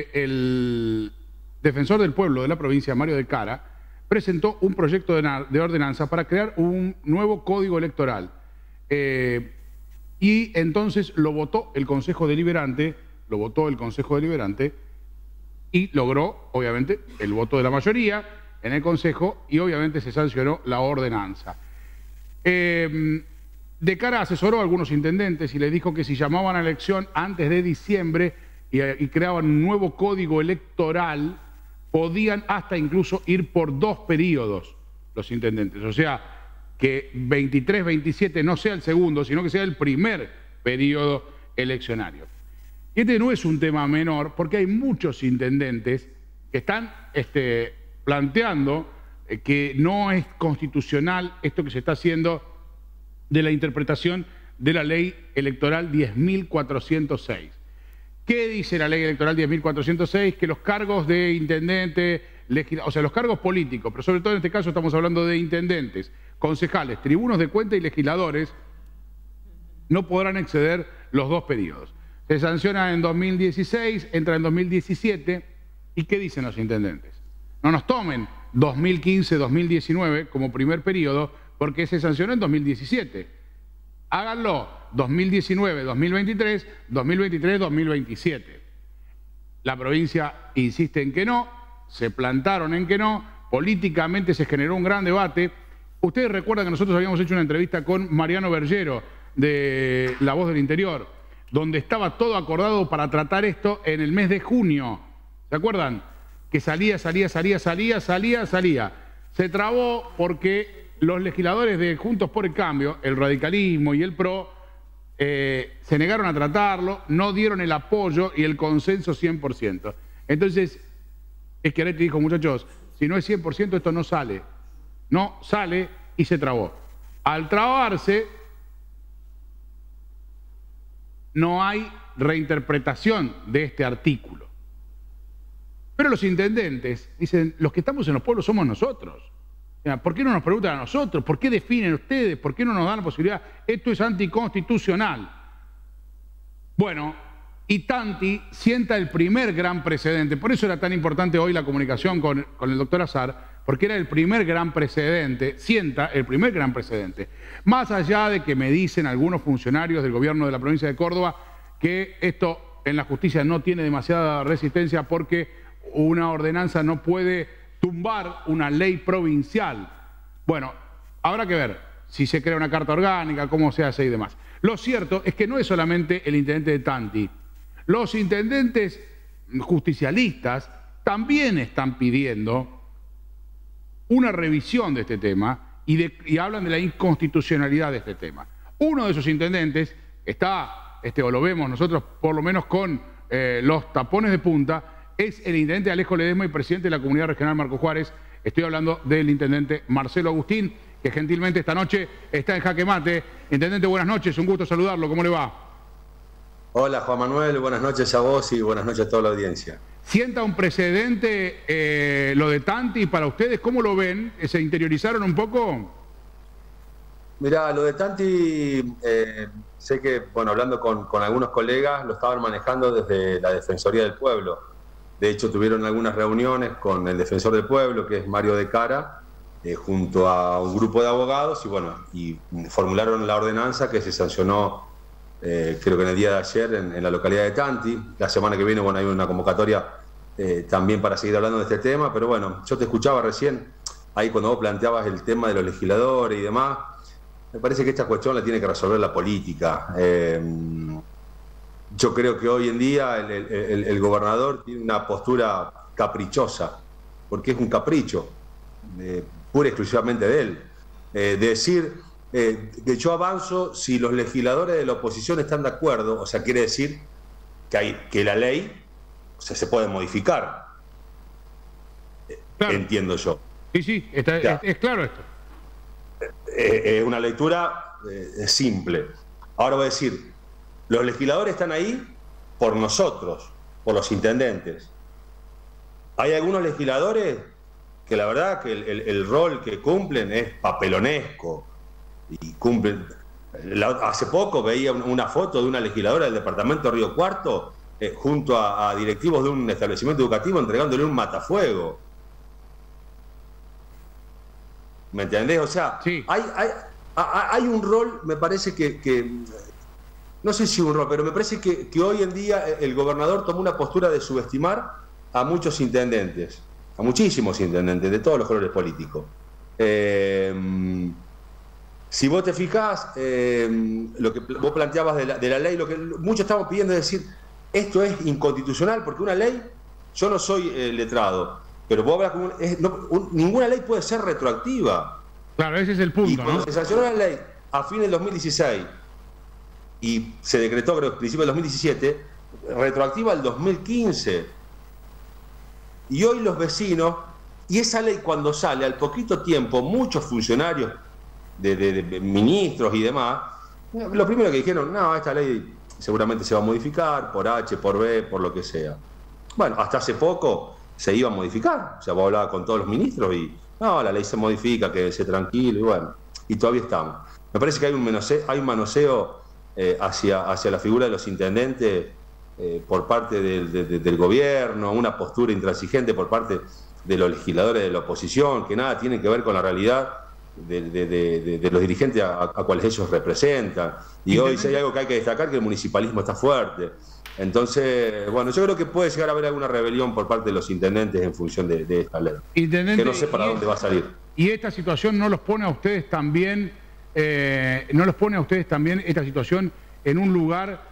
del defensor del pueblo de la provincia, Mario de Cara, presentó un proyecto de, de ordenanza para crear un nuevo código electoral. Eh, y entonces lo votó el Consejo Deliberante, lo votó el Consejo Deliberante y logró, obviamente, el voto de la mayoría en el Consejo y obviamente se sancionó la ordenanza. Eh, de Cara asesoró a algunos intendentes y les dijo que si llamaban a elección antes de diciembre y, y creaban un nuevo código electoral, podían hasta incluso ir por dos periodos los intendentes. O sea, que veintitrés veintisiete no sea el segundo, sino que sea el primer periodo eleccionario. Y este no es un tema menor, porque hay muchos intendentes que están este, planteando eh, que no es constitucional esto que se está haciendo de la interpretación de la ley electoral diez mil cuatrocientos seis. ¿Qué dice la ley electoral diez mil cuatrocientos seis? Que los cargos de intendente, o sea, los cargos políticos, pero sobre todo en este caso estamos hablando de intendentes, concejales, tribunos de cuenta y legisladores, no podrán exceder los dos periodos. Se sanciona en dos mil dieciséis, entra en dos mil diecisiete, ¿y qué dicen los intendentes? No nos tomen dos mil quince dos mil diecinueve como primer periodo, porque se sancionó en dos mil diecisiete. Háganlo dos mil diecinueve dos mil veintitrés, dos mil veintitrés dos mil veintisiete. La provincia insiste en que no, se plantaron en que no, políticamente se generó un gran debate. Ustedes recuerdan que nosotros habíamos hecho una entrevista con Mariano Bergero de La Voz del Interior, donde estaba todo acordado para tratar esto en el mes de junio. ¿Se acuerdan? Que salía, salía, salía, salía, salía, salía. Se trabó porque los legisladores de Juntos por el Cambio, el radicalismo y el P R O, eh, se negaron a tratarlo, no dieron el apoyo y el consenso cien por ciento. Entonces, Schiaretti dijo, muchachos, si no es cien por ciento esto no sale. No sale y se trabó. Al trabarse, no hay reinterpretación de este artículo. Pero los intendentes dicen, los que estamos en los pueblos somos nosotros. ¿Por qué no nos preguntan a nosotros? ¿Por qué definen ustedes? ¿Por qué no nos dan la posibilidad? Esto es anticonstitucional. Bueno, y Tanti sienta el primer gran precedente. Por eso era tan importante hoy la comunicación con, con el doctor Azar, porque era el primer gran precedente, sienta el primer gran precedente. Más allá de que me dicen algunos funcionarios del gobierno de la provincia de Córdoba que esto en la justicia no tiene demasiada resistencia porque una ordenanza no puede tumbar una ley provincial. Bueno, habrá que ver si se crea una carta orgánica, cómo se hace y demás. Lo cierto es que no es solamente el intendente de Tanti. Los intendentes justicialistas también están pidiendo una revisión de este tema y, de, y hablan de la inconstitucionalidad de este tema. Uno de esos intendentes está, este, o lo vemos nosotros por lo menos con eh, los tapones de punta, es el intendente Alejo Ledesma y presidente de la Comunidad Regional Marcos Juárez. Estoy hablando del intendente Marcelo Agustín, que gentilmente esta noche está en Jaque Mate. Intendente, buenas noches, un gusto saludarlo, ¿cómo le va? Hola Juan Manuel, buenas noches a vos y buenas noches a toda la audiencia. ¿Sienta un precedente eh, lo de Tanti para ustedes? ¿Cómo lo ven? ¿Se interiorizaron un poco? Mirá, lo de Tanti, eh, sé que, bueno, hablando con, con algunos colegas, lo estaban manejando desde la Defensoría del Pueblo. De hecho, tuvieron algunas reuniones con el defensor del pueblo, que es Mario de Cara, eh, junto a un grupo de abogados, y bueno, y formularon la ordenanza que se sancionó, eh, creo que en el día de ayer, en, en la localidad de Tanti. La semana que viene, bueno, hay una convocatoria eh, también para seguir hablando de este tema, pero bueno, yo te escuchaba recién, ahí cuando vos planteabas el tema de los legisladores y demás, me parece que esta cuestión la tiene que resolver la política. Eh, Yo creo que hoy en día el, el, el gobernador tiene una postura caprichosa, porque es un capricho, eh, pura y exclusivamente de él. Eh, de decir eh, que yo avanzo si los legisladores de la oposición están de acuerdo, o sea, quiere decir que, hay, que la ley sea, se puede modificar. Claro. Entiendo yo. Sí, sí, está, es, es claro esto. Es una lectura eh, simple. Ahora voy a decir, los legisladores están ahí por nosotros, por los intendentes. Hay algunos legisladores que la verdad que el, el, el rol que cumplen es papelonesco. Y cumplen. La, hace poco veía una foto de una legisladora del departamento de Río Cuarto eh, junto a, a directivos de un establecimiento educativo entregándole un matafuego. ¿Me entendés? O sea, sí. hay, hay, hay un rol, me parece que, que, no sé si un rol, pero me parece que, que hoy en día el gobernador tomó una postura de subestimar a muchos intendentes, a muchísimos intendentes de todos los colores políticos. Eh, si vos te fijás, eh, lo que vos planteabas de la, de la ley, lo que muchos estamos pidiendo es decir, esto es inconstitucional, porque una ley, yo no soy eh, letrado, pero vos hablas con, es, no, un, ninguna ley puede ser retroactiva. Claro, ese es el punto. Y cuando ¿no? se sancionó la ley a fines del dos mil dieciséis y se decretó, creo, a principios del dos mil diecisiete, retroactiva al dos mil quince. Y hoy los vecinos, y esa ley cuando sale, al poquito tiempo, muchos funcionarios de, de, de ministros y demás, lo primero que dijeron, no, esta ley seguramente se va a modificar por H, por B, por lo que sea. Bueno, hasta hace poco se iba a modificar, o sea, vos hablabas con todos los ministros y, no, la ley se modifica, quédese tranquilo, y bueno, y todavía estamos. Me parece que hay un manoseo, hay un manoseo eh, hacia, hacia la figura de los intendentes eh, por parte del, de, de, del gobierno, una postura intransigente por parte de los legisladores de la oposición, que nada tiene que ver con la realidad de, de, de, de, de los dirigentes a, a cuales ellos representan. Y hoy si hay algo que hay que destacar, que el municipalismo está fuerte. Entonces, bueno, yo creo que puede llegar a haber alguna rebelión por parte de los intendentes en función de, de esta ley. Intendente, que no sé para dónde va a salir. Y esta situación no los pone a ustedes también, eh, no los pone a ustedes también esta situación en un lugar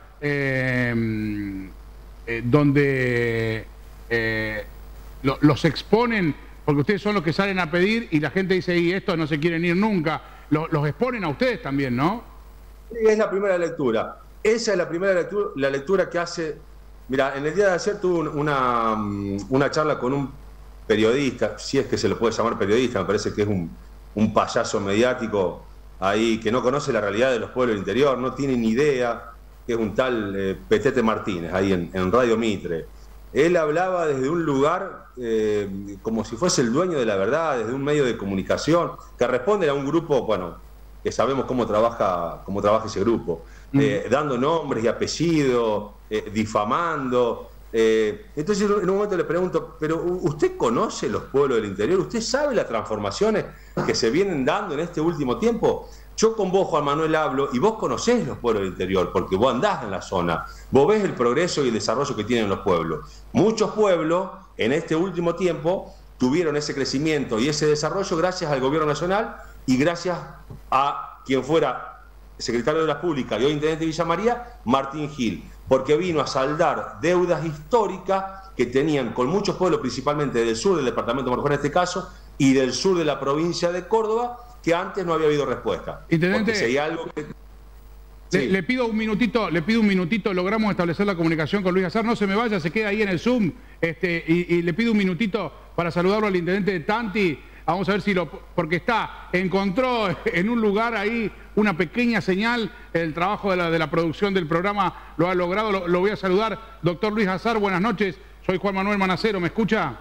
eh, eh, donde eh, lo, los exponen, porque ustedes son los que salen a pedir y la gente dice, y estos no se quieren ir nunca, los, los exponen a ustedes también, ¿no? Es la primera lectura. Esa es la primera lectura, la lectura que hace... Mira, en el día de ayer tuve una, una charla con un periodista, si es que se le puede llamar periodista, me parece que es un, un payaso mediático ahí que no conoce la realidad de los pueblos del interior, no tiene ni idea, que es un tal eh, Petete Martínez, ahí en, en Radio Mitre. Él hablaba desde un lugar eh, como si fuese el dueño de la verdad, desde un medio de comunicación, que responde a un grupo, bueno, que sabemos cómo trabaja, cómo trabaja ese grupo. Eh, dando nombres y apellidos, eh, difamando. Eh, entonces en un momento le pregunto, ¿pero usted conoce los pueblos del interior? ¿Usted sabe las transformaciones que se vienen dando en este último tiempo? Yo con vos, Juan Manuel, hablo y vos conocés los pueblos del interior porque vos andás en la zona, vos ves el progreso y el desarrollo que tienen los pueblos. Muchos pueblos en este último tiempo tuvieron ese crecimiento y ese desarrollo gracias al gobierno nacional y gracias a quien fuera secretario de las Públicas y hoy intendente de Villa María, Martín Gil, porque vino a saldar deudas históricas que tenían con muchos pueblos, principalmente del sur del departamento de Morejón en este caso, y del sur de la provincia de Córdoba, que antes no había habido respuesta. Intendente, si hay algo que... le, sí. le pido un minutito, le pido un minutito, logramos establecer la comunicación con Luis Azar, no se me vaya, se queda ahí en el Zoom, este, y, y le pido un minutito para saludarlo al intendente de Tanti. Vamos a ver si lo... porque está, encontró en un lugar ahí una pequeña señal, el trabajo de la, de la producción del programa lo ha logrado, lo, lo voy a saludar. Doctor Luis Azar, buenas noches, soy Juan Manuel Manacero, ¿me escucha?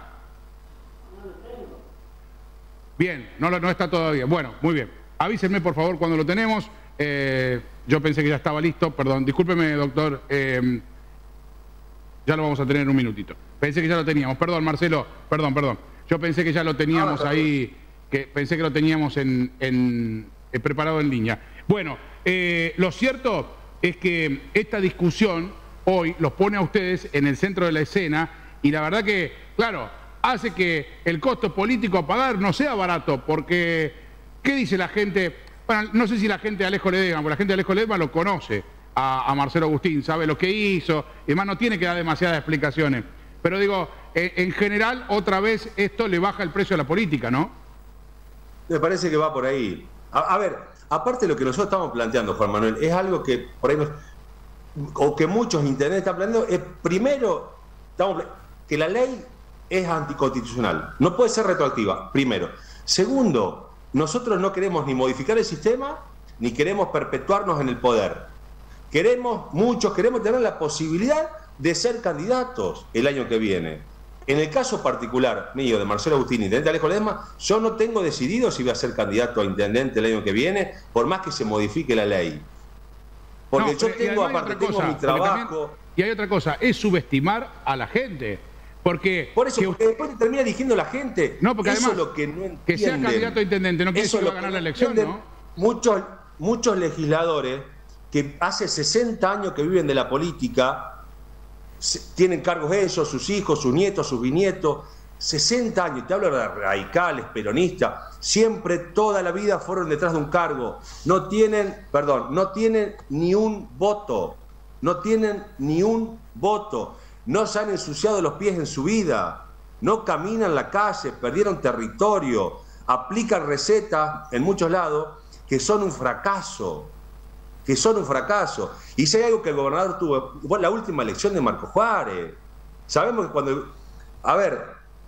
Bien, no, no está todavía, bueno, muy bien. Avísenme por favor cuando lo tenemos, eh, yo pensé que ya estaba listo, perdón, discúlpeme doctor, eh, ya lo vamos a tener en un minutito. Pensé que ya lo teníamos, perdón Marcelo, perdón, perdón. Yo pensé que ya lo teníamos ahí, que pensé que lo teníamos en, en, eh, preparado en línea. Bueno, eh, lo cierto es que esta discusión hoy los pone a ustedes en el centro de la escena y la verdad que, claro, hace que el costo político a pagar no sea barato, porque, ¿qué dice la gente? Bueno, no sé si la gente de Alejo Ledesma, porque la gente de Alejo Ledesma lo conoce a, a Marcelo Agustín, sabe lo que hizo, y además no tiene que dar demasiadas explicaciones. Pero digo, eh, en general, otra vez esto le baja el precio a la política, ¿no? Me parece que va por ahí. A, a ver, aparte de lo que nosotros estamos planteando, Juan Manuel, es algo que por ahí nos, o que muchos intendentes están planteando, es primero estamos, que la ley es anticonstitucional, no puede ser retroactiva, primero. Segundo, nosotros no queremos ni modificar el sistema, ni queremos perpetuarnos en el poder. Queremos, muchos queremos tener la posibilidad de ser candidatos el año que viene. En el caso particular mío, de Marcelo Agustín, intendente Alejo Ledesma, yo no tengo decidido si voy a ser candidato a intendente el año que viene, por más que se modifique la ley. Porque no, yo tengo, aparte, tengo cosa, mi trabajo... También, y hay otra cosa, es subestimar a la gente. Porque, por eso, que, porque después termina eligiendo la gente. No, porque eso además, es lo que no entienden. Que sea candidato a intendente no quiere decir que va a ganar la elección, ¿no? Muchos, muchos legisladores que hace sesenta años que viven de la política, tienen cargos ellos, sus hijos, sus nietos, sus bisnietos, sesenta años, te hablo de radicales, peronistas, siempre, toda la vida fueron detrás de un cargo. No tienen, perdón, no tienen ni un voto, no tienen ni un voto. No se han ensuciado los pies en su vida, no caminan la calle, perdieron territorio, aplican recetas en muchos lados que son un fracaso, que son un fracaso. Y si hay algo que el gobernador tuvo, la última elección de Marcos Juárez, sabemos que cuando, a ver,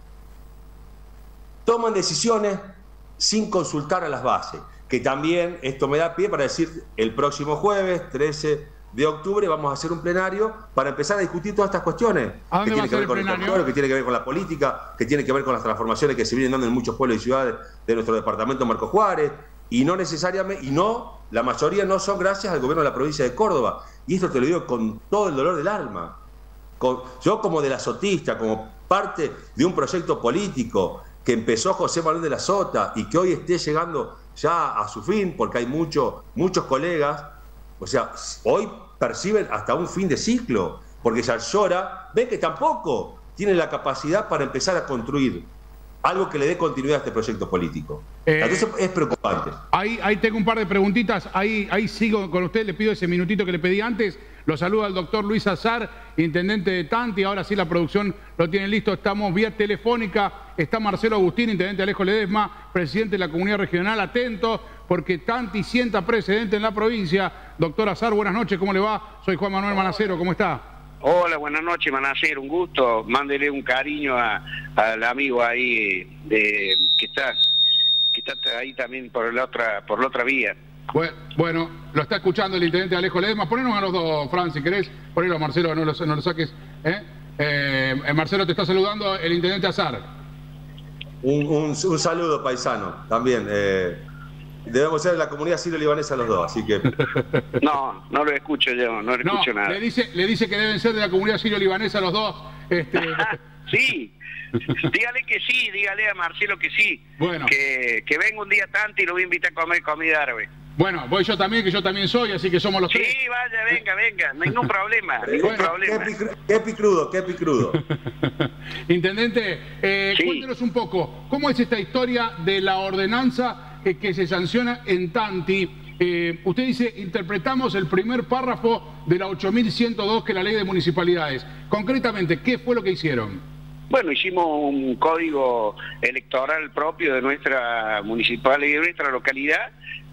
toman decisiones sin consultar a las bases, que también esto me da pie para decir el próximo jueves, trece de octubre, vamos a hacer un plenario para empezar a discutir todas estas cuestiones que tienen que ver con el territorio, que tiene que ver con la política, que tiene que ver con las transformaciones que se vienen dando en muchos pueblos y ciudades de nuestro departamento Marcos Juárez, y no necesariamente, y no, la mayoría no son gracias al gobierno de la provincia de Córdoba, y esto te lo digo con todo el dolor del alma. Con, yo como de la Sotista, como parte de un proyecto político que empezó José Manuel de la Sota y que hoy esté llegando ya a su fin, porque hay mucho, muchos colegas. O sea, hoy perciben hasta un fin de ciclo, porque ya llora, ven que tampoco tienen la capacidad para empezar a construir algo que le dé continuidad a este proyecto político. Eh, Entonces es preocupante. Ahí, ahí tengo un par de preguntitas, ahí, ahí sigo con usted, le pido ese minutito que le pedí antes. Lo saluda el doctor Luis Azar, intendente de Tanti. Ahora sí la producción lo tiene listo, estamos vía telefónica. Está Marcelo Agustín, intendente Alejo Ledesma, presidente de la comunidad regional, atento, porque Tanti sienta precedente en la provincia. Doctor Azar, buenas noches, ¿cómo le va? Soy Juan Manuel Manacero, ¿cómo está? Hola, buenas noches, Manacero, un gusto. Mándele un cariño a, al amigo ahí de, que está que está ahí también por la otra por la otra vía. Bueno, bueno, lo está escuchando el intendente Alejo Ledesma. Ponenos a los dos, Fran, si querés. Ponelo a Marcelo, no lo, no lo saques. ¿eh? Eh, Marcelo, te está saludando el intendente Azar. Un, un, un saludo, paisano, también. Eh, debemos ser de la comunidad sirio-libanesa los dos, así que... No, no lo escucho yo, no lo escucho no, nada. Le dice, le dice que deben ser de la comunidad sirio-libanesa los dos. Este... Sí, dígale que sí, dígale a Marcelo que sí. Bueno. Que, que venga un día tanto y lo voy a invitar a comer comida árabe. Bueno, voy yo también, que yo también soy, así que somos los sí, tres. Sí, vaya, venga, venga, ningún problema, ningún bueno, problema. Qué picrudo, qué picrudo. Intendente, eh, sí. Cuéntenos un poco, ¿cómo es esta historia de la ordenanza eh, que se sanciona en Tanti? Eh, usted dice, interpretamos el primer párrafo de la ocho mil ciento dos, que es la ley de municipalidades. Concretamente, ¿qué fue lo que hicieron? Bueno, hicimos un código electoral propio de nuestra municipalidad y de nuestra localidad,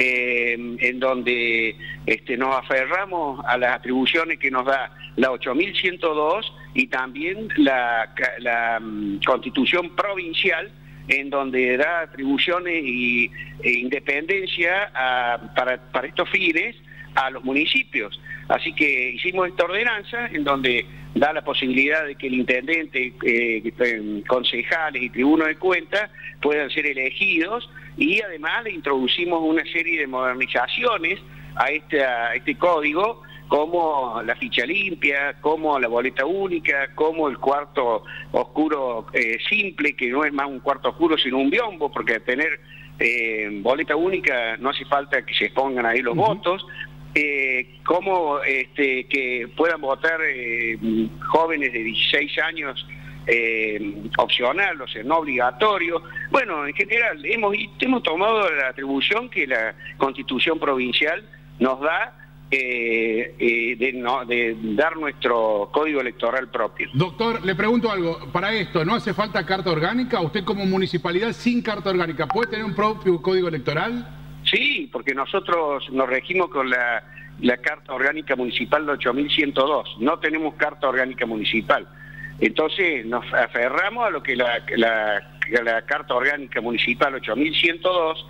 eh, en donde este, nos aferramos a las atribuciones que nos da la ocho mil ciento dos y también la, la um, Constitución provincial, en donde da atribuciones y, e independencia a, para, para estos fines a los municipios. Así que hicimos esta ordenanza en donde da la posibilidad de que el intendente, eh, concejales y tribunos de cuentas puedan ser elegidos, y además le introducimos una serie de modernizaciones a este, a este código, como la ficha limpia, como la boleta única, como el cuarto oscuro eh, simple, que no es más un cuarto oscuro sino un biombo, porque al tener eh, boleta única no hace falta que se expongan ahí los uh-huh. votos. Eh, como este, que puedan votar eh, jóvenes de dieciséis años eh, opcional, o sea, no obligatorio. Bueno, en general hemos, hemos tomado la atribución que la Constitución provincial nos da eh, eh, de, no, de dar nuestro código electoral propio. Doctor, le pregunto algo, para esto, ¿no hace falta carta orgánica? ¿Usted como municipalidad sin carta orgánica puede tener un propio código electoral? Sí, porque nosotros nos regimos con la, la Carta Orgánica Municipal de ocho mil ciento dos. No tenemos Carta Orgánica Municipal. Entonces nos aferramos a lo que la, la, la Carta Orgánica Municipal ocho mil ciento dos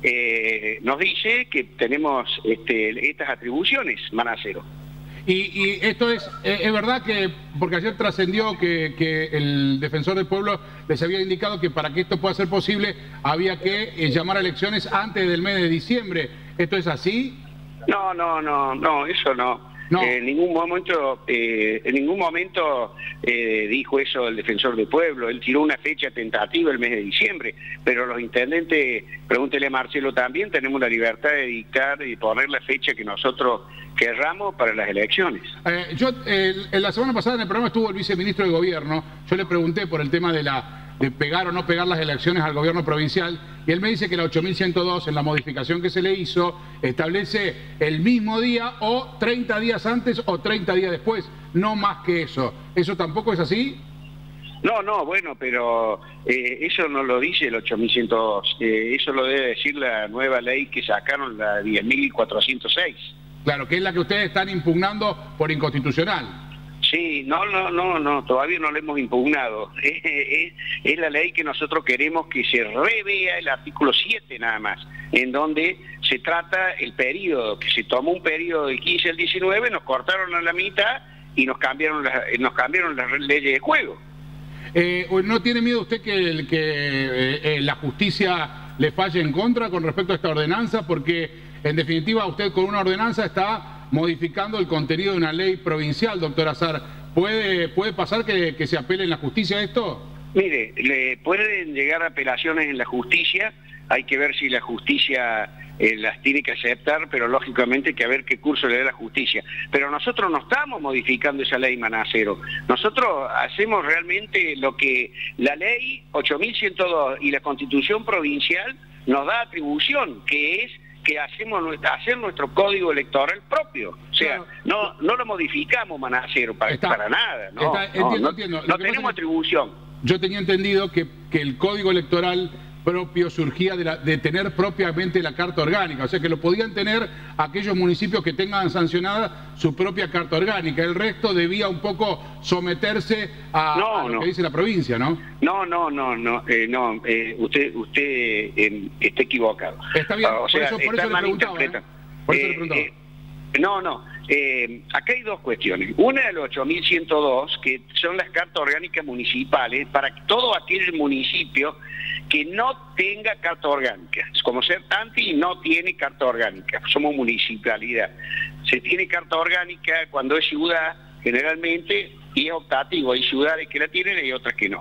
eh, nos dice, que tenemos este, estas atribuciones, Manacero. Y, y esto es, eh, es verdad que, porque ayer trascendió que, que el defensor del pueblo les había indicado que para que esto pueda ser posible había que eh, llamar a elecciones antes del mes de diciembre. ¿Esto es así? No, no, no, no, eso no. No. Eh, en ningún momento, eh, en ningún momento eh, dijo eso el defensor del pueblo. Él tiró una fecha tentativa el mes de diciembre, pero los intendentes, pregúntele a Marcelo también, tenemos la libertad de dictar y poner la fecha que nosotros querramos para las elecciones. Eh, yo, eh, la semana pasada en el programa estuvo el viceministro de Gobierno. Yo le pregunté por el tema de la de pegar o no pegar las elecciones al gobierno provincial, y él me dice que la ocho mil ciento dos, en la modificación que se le hizo, establece el mismo día o treinta días antes o treinta días después, no más que eso. ¿Eso tampoco es así? No, no, bueno, pero eh, eso no lo dice el ocho mil ciento dos, eh, eso lo debe decir la nueva ley que sacaron, la diez mil cuatrocientos seis. Claro, que es la que ustedes están impugnando por inconstitucional. Sí, no, no, no, no, todavía no lo hemos impugnado. Es, es, es la ley que nosotros queremos que se revea el artículo siete nada más, en donde se trata el periodo, que se tomó un periodo del quince al diecinueve, nos cortaron a la mitad y nos cambiaron las, nos cambiaron las leyes de juego. Eh, ¿No tiene miedo usted que, el, que eh, eh, la justicia le falle en contra con respecto a esta ordenanza? Porque, en definitiva, usted con una ordenanza está modificando el contenido de una ley provincial, doctor Azar. ¿Puede, puede pasar que, que se apele en la justicia a esto? Mire, le pueden llegar apelaciones en la justicia, hay que ver si la justicia eh, las tiene que aceptar, pero lógicamente hay que ver qué curso le da la justicia. Pero nosotros no estamos modificando esa ley, Manacero. Nosotros hacemos realmente lo que la ley ocho mil ciento dos y la Constitución provincial nos da atribución, que es que hacemos hacer nuestro código electoral propio. O sea, no no lo modificamos, Manacero, para, está, para nada. No, está, entiendo, no, no, entiendo. no tenemos atribución. Yo tenía entendido que, que el código electoral propio surgía de, la, de tener propiamente la carta orgánica, o sea que lo podían tener aquellos municipios que tengan sancionada su propia carta orgánica. El resto debía un poco someterse a, no, a lo no. que dice la provincia, ¿no? No, no, no, no, eh, no eh, usted usted eh, está equivocado. Está bien, o por, sea, eso, por está eso le preguntaba. ¿eh? Por eso eh, le preguntaba. Eh, no, no. Eh, acá hay dos cuestiones. Una de los ocho mil ciento dos, que son las cartas orgánicas municipales, para todo aquel municipio que no tenga carta orgánica. Como ser Tanti no tiene carta orgánica, somos municipalidad. Se tiene carta orgánica cuando es ciudad, generalmente, y es optativo. Hay ciudades que la tienen y hay otras que no.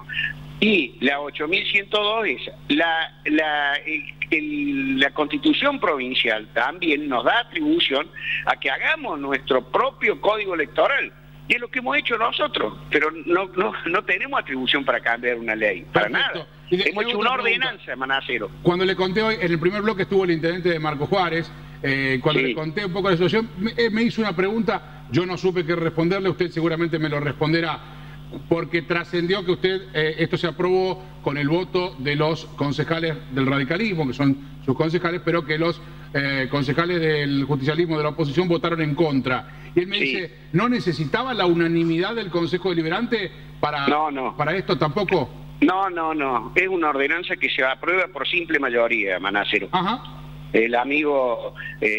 Y la ocho mil ciento dos es la, la, el, el, la Constitución provincial también nos da atribución a que hagamos nuestro propio código electoral. Y es lo que hemos hecho nosotros, pero no no, no tenemos atribución para cambiar una ley, para Perfecto. nada. De, hemos hecho una ordenanza, pregunta. Manacero. Cuando le conté hoy, en el primer bloque estuvo el intendente de Marcos Juárez, eh, cuando sí. le conté un poco de la situación, me, me hizo una pregunta, yo no supe qué responderle, usted seguramente me lo responderá, porque trascendió que usted, eh, esto se aprobó con el voto de los concejales del radicalismo, que son sus concejales, pero que los eh, concejales del justicialismo de la oposición votaron en contra. Y él me sí. dice, ¿no necesitaba la unanimidad del Consejo Deliberante para, no, no. para esto tampoco? No, no, no. Es una ordenanza que se aprueba por simple mayoría, Manacero. Ajá. El amigo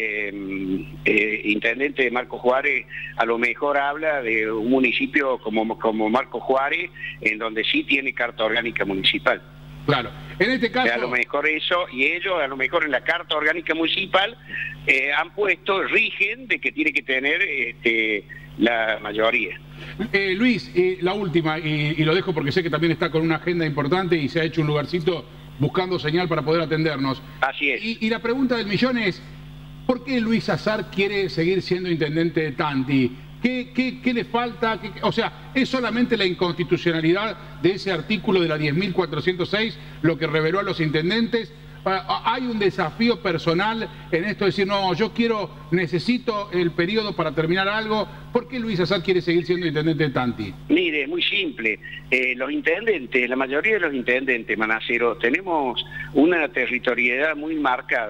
eh, eh, intendente de Marcos Juárez a lo mejor habla de un municipio como, como Marcos Juárez, en donde sí tiene carta orgánica municipal. Claro. En este caso... A lo mejor eso, y ellos a lo mejor en la carta orgánica municipal eh, han puesto, rigen de que tiene que tener este, la mayoría. Eh, Luis, eh, la última, y, y lo dejo porque sé que también está con una agenda importante y se ha hecho un lugarcito buscando señal para poder atendernos. Así es. Y, y la pregunta del millón es, ¿por qué Luis Azar quiere seguir siendo intendente de Tanti? ¿Qué, qué, qué le falta? ¿Qué, o sea, ¿es solamente la inconstitucionalidad de ese artículo de la diez mil cuatrocientos seis lo que reveló a los intendentes? ¿Hay un desafío personal en esto de decir, no, yo quiero, necesito el periodo para terminar algo? ¿Por qué Luis Azar quiere seguir siendo intendente de Tanti? Mire, muy simple. Eh, los intendentes, la mayoría de los intendentes, Manacero, tenemos una territorialidad muy marcada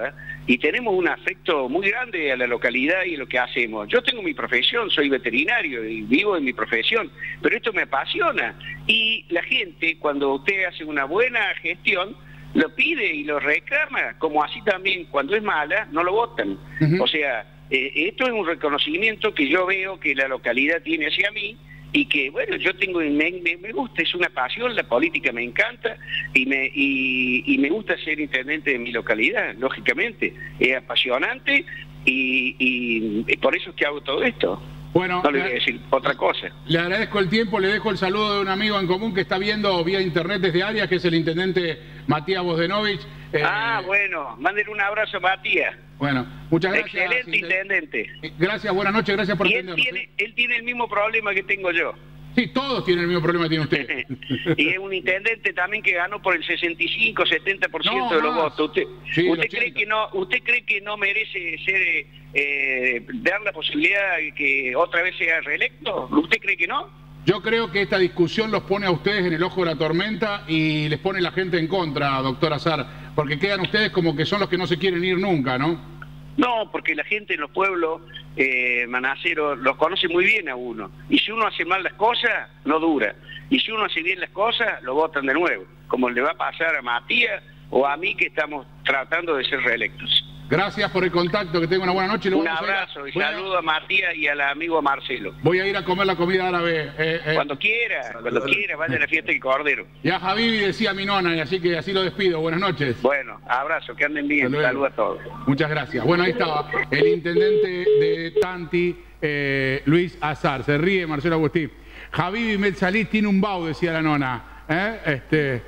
y tenemos un afecto muy grande a la localidad y a lo que hacemos. Yo tengo mi profesión, soy veterinario y vivo en mi profesión, pero esto me apasiona. Y la gente, cuando usted hace una buena gestión, lo pide y lo reclama, como así también cuando es mala, no lo votan. Uh-huh. O sea, eh, esto es un reconocimiento que yo veo que la localidad tiene hacia mí, y que, bueno, yo tengo, me, me, me gusta, es una pasión, la política me encanta, y me, y, y me gusta ser intendente de mi localidad, lógicamente. Es apasionante, y, y, y por eso es que hago todo esto. Bueno, no le voy a decir otra cosa. Le agradezco el tiempo, le dejo el saludo de un amigo en común que está viendo vía internet desde Arias, que es el intendente Matías Bozdenovich. Eh, ah, bueno, mándenle un abrazo a Matías. Bueno, muchas gracias. Excelente intendente. Gracias, buenas noches, gracias por y él atendernos. Tiene, él tiene el mismo problema que tengo yo. Sí, todos tienen el mismo problema que tiene usted. Y es un intendente también que ganó por el sesenta y cinco, setenta por ciento no, de los más. votos. ¿Usted, sí, usted cree que no usted cree que no merece ser eh, dar la posibilidad de que otra vez sea reelecto? ¿Usted cree que no? Yo creo que esta discusión los pone a ustedes en el ojo de la tormenta y les pone la gente en contra, doctor Azar, porque quedan ustedes como que son los que no se quieren ir nunca, ¿no? No, porque la gente en los pueblos eh, manaceros los conoce muy bien a uno. Y si uno hace mal las cosas, no dura. Y si uno hace bien las cosas, lo votan de nuevo. Como le va a pasar a Matías o a mí, que estamos tratando de ser reelectos. Gracias por el contacto, que tenga una buena noche. Un abrazo y saludo a Matías y al amigo Marcelo. Voy a ir a comer la comida árabe. Eh, eh. Cuando quiera, cuando quiera, vaya a la fiesta del Cordero. Ya Javibi decía mi nona, y así que así lo despido. Buenas noches. Bueno, abrazo, que anden bien. Saludos a todos. Muchas gracias. Bueno, ahí estaba el intendente de Tanti, eh, Luis Azar. Se ríe Marcelo Agustín. Javibi Metzalí tiene un bau, decía la nona. ¿Eh? Este...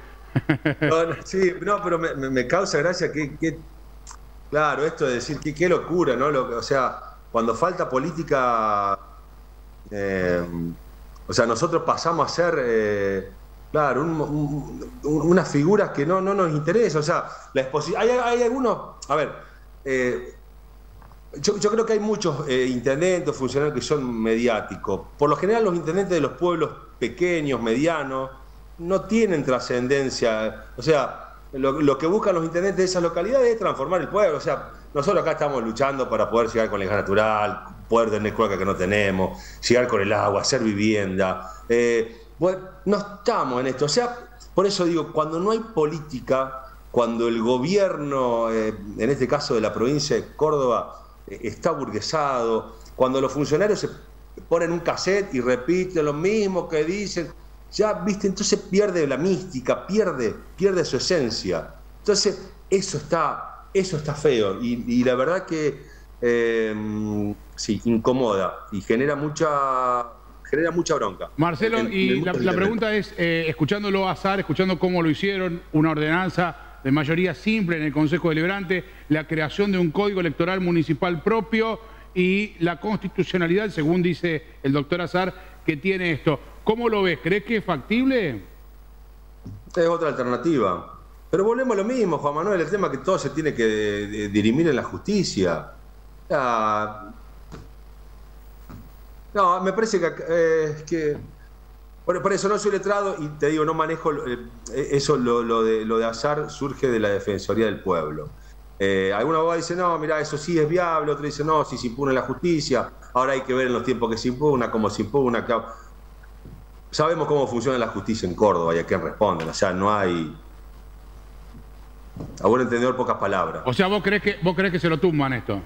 no, no, sí, no, pero me, me, me causa gracia que... que... Claro, esto de decir, qué, qué locura, ¿no? Lo, o sea, cuando falta política, eh, o sea, nosotros pasamos a ser, eh, claro, un, un, un, unas figuras que no, no nos interesan. O sea, la exposición, hay, hay algunos, a ver, eh, yo, yo creo que hay muchos eh, intendentes, funcionarios que son mediáticos. Por lo general, los intendentes de los pueblos pequeños, medianos, no tienen trascendencia. O sea, Lo, lo que buscan los intendentes de esas localidades es transformar el pueblo. O sea, nosotros acá estamos luchando para poder llegar con el gas natural, poder tener cloaca que no tenemos, llegar con el agua, hacer vivienda. Eh, bueno, no estamos en esto. O sea, por eso digo, cuando no hay política, cuando el gobierno, eh, en este caso de la provincia de Córdoba, eh, está burguesado, cuando los funcionarios se ponen un cassette y repiten lo mismo que dicen, ya, viste, entonces pierde la mística, pierde, pierde su esencia. Entonces, eso está, eso está feo. Y, y la verdad que eh, sí, incomoda y genera mucha, genera mucha bronca. Marcelo, en, y en la, la pregunta es, eh, escuchándolo a Azar, escuchando cómo lo hicieron, una ordenanza de mayoría simple en el Consejo Deliberante, la creación de un código electoral municipal propio y la constitucionalidad, según dice el doctor Azar, que tiene esto. ¿Cómo lo ves? ¿Crees que es factible? Es otra alternativa. Pero volvemos a lo mismo, Juan Manuel, el tema es que todo se tiene que dirimir en la justicia. Ah, no, me parece que... Eh, que por, por eso no soy letrado y te digo, no manejo... Eh, eso, lo, lo, de, lo de Azar surge de la Defensoría del Pueblo. Eh, alguna abogada dice, no, mira, eso sí es viable, otro dice, no, si se impune en la justicia, ahora hay que ver en los tiempos que se impugna, cómo se impugna. Que... Sabemos cómo funciona la justicia en Córdoba y a qué responden, o sea, no hay... A buen entendedor, pocas palabras. O sea, ¿vos creés que, vos creés que se lo tumban esto?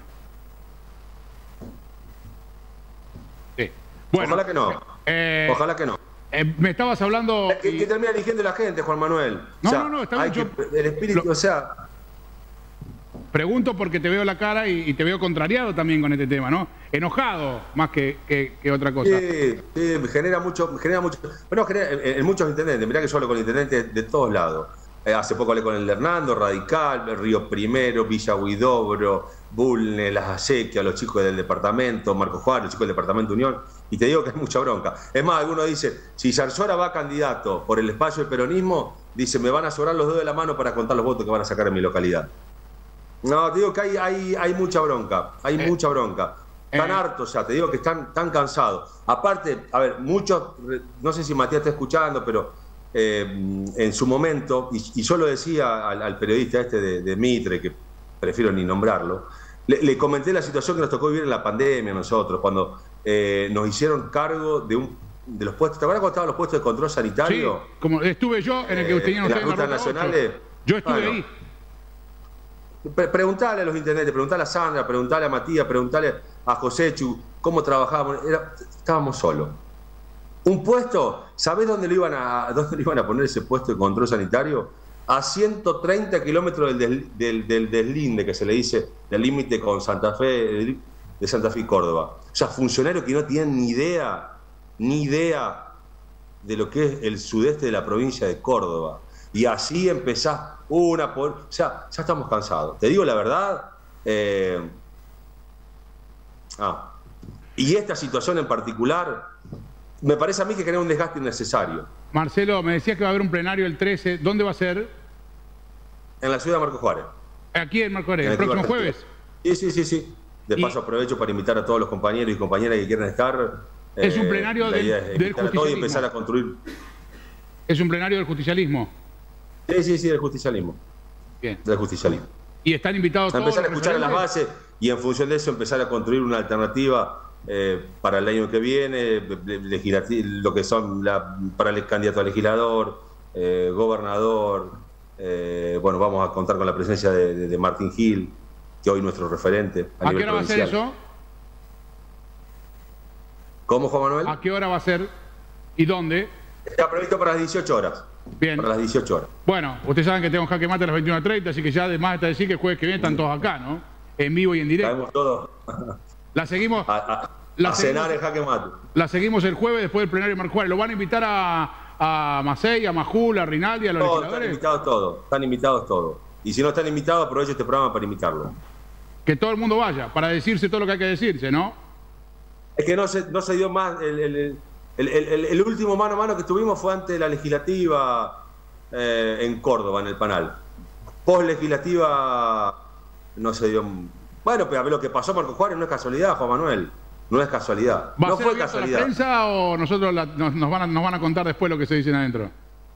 Sí. Bueno, ojalá que no. Eh, ojalá que no. Eh, me estabas hablando... Que, y... que termina eligiendo la gente, Juan Manuel. No, o sea, no, no, está bien. Yo... Que, el espíritu, lo... o sea... Pregunto porque te veo la cara y, y te veo contrariado también con este tema, ¿no? Enojado más que, que, que otra cosa. Sí, sí, genera mucho... Genera mucho bueno, genera, en, en muchos intendentes, mirá que yo hablo con intendentes de todos lados. Eh, hace poco hablé con el Hernando, Radical, Río Primero, Villa Huidobro, Bulnes, Las Acequias, los chicos del departamento, Marco Juárez, los chicos del departamento Unión, y te digo que es mucha bronca. Es más, algunos dicen, si Zarzora va candidato por el espacio del peronismo, dice, me van a sobrar los dedos de la mano para contar los votos que van a sacar en mi localidad. No, te digo que hay, hay, hay mucha bronca, hay eh, mucha bronca. Están eh. hartos ya, te digo que están tan cansados. Aparte, a ver, muchos, no sé si Matías está escuchando, pero eh, en su momento, y, y yo lo decía al, al periodista este de, de Mitre, que prefiero ni nombrarlo, le, le comenté la situación que nos tocó vivir en la pandemia a nosotros, cuando eh, nos hicieron cargo de un de los puestos. ¿Te acuerdas cuando estaban los puestos de control sanitario? Sí, como estuve yo en el que eh, tenían en las ustedes rutas nacionales. Yo estuve bueno, ahí. Pre preguntale a los intendentes, preguntale a Sandra, preguntale a Matías, preguntale a Joséchu cómo trabajábamos. Era, estábamos solos. Un puesto, ¿sabés dónde lo iban a dónde lo iban a poner ese puesto de control sanitario? A ciento treinta kilómetros del, del, del, del deslinde, que se le dice, del límite con Santa Fe, de Santa Fe y Córdoba. O sea, funcionarios que no tienen ni idea, ni idea de lo que es el sudeste de la provincia de Córdoba. Y así empezás una por... O sea, ya estamos cansados. Te digo la verdad. Eh... Ah. Y esta situación en particular, me parece a mí que crea un desgaste innecesario. Marcelo, me decías que va a haber un plenario el trece. ¿Dónde va a ser? En la ciudad de Marcos Juárez. Aquí en Marcos Juárez, el próximo jueves. Sí, sí, sí, sí. De paso aprovecho para invitar a todos los compañeros y compañeras que quieran estar. Es eh, un plenario del, es del justicialismo. Y empezar a construir. Es un plenario del justicialismo. Sí, sí, sí, del justicialismo. Bien. Del justicialismo. Y están invitados a todos. Empezar a escuchar a las bases y en función de eso empezar a construir una alternativa eh, para el año que viene, lo que son la, para el candidato a legislador, eh, gobernador. Eh, bueno, vamos a contar con la presencia de, de, de Martín Gil, que hoy nuestro referente. ¿A, ¿A qué hora provincial. va a ser eso? ¿Cómo, Juan Manuel? ¿A qué hora va a ser y dónde? Está previsto para las dieciocho horas. Bien. Para las dieciocho horas. Bueno, ustedes saben que tengo jaque mate a las veintiuna treinta, así que ya además está decir que el jueves que viene están todos acá, ¿no? En vivo y en directo. Sabemos todos. La seguimos. A, a, la a seguimos, cenar el jaque mate. La seguimos el jueves después del plenario de Marcos Juárez. ¿Lo van a invitar a, a Macei, a Majul, a Rinaldi, a los todos, legisladores? Están invitados todos. Están invitados todos. Y si no están invitados, aprovecho este programa para invitarlos. Que todo el mundo vaya, para decirse todo lo que hay que decirse, ¿no? Es que no se, no se dio más. El, el, el, el, el, el último mano a mano que tuvimos fue ante la legislativa eh, en Córdoba, en el Panal. Post legislativa no se dio. Bueno, pero a ver, lo que pasó Marcos Juárez no es casualidad, Juan Manuel. No es casualidad. ¿Va no a ser fue casualidad. la prensa o nosotros la, nos, nos, van a, nos van a contar después lo que se dicen adentro?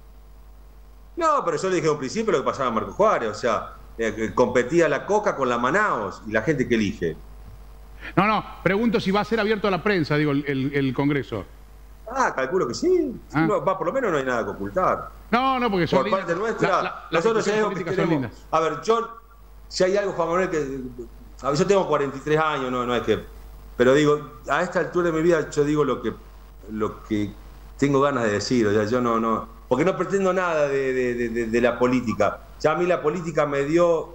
No, pero yo le dije a un principio lo que pasaba en Marcos Juárez. O sea, eh, competía la Coca con la Manaos y la gente que elige. No, no, pregunto si va a ser abierto a la prensa, digo, el, el, el Congreso. Ah, calculo que sí. Ah. No, va, por lo menos no hay nada que ocultar. No, no, porque son por lindas. parte nuestra, La, la, nosotros las sabemos que son queremos. lindas. A ver, yo, si hay algo, Juan Manuel, que. A ver, yo tengo cuarenta y tres años, no, no es que. Pero digo, a esta altura de mi vida, yo digo lo que, lo que tengo ganas de decir. O sea, yo no, no. Porque no pretendo nada de, de, de, de la política. Ya a mí la política me dio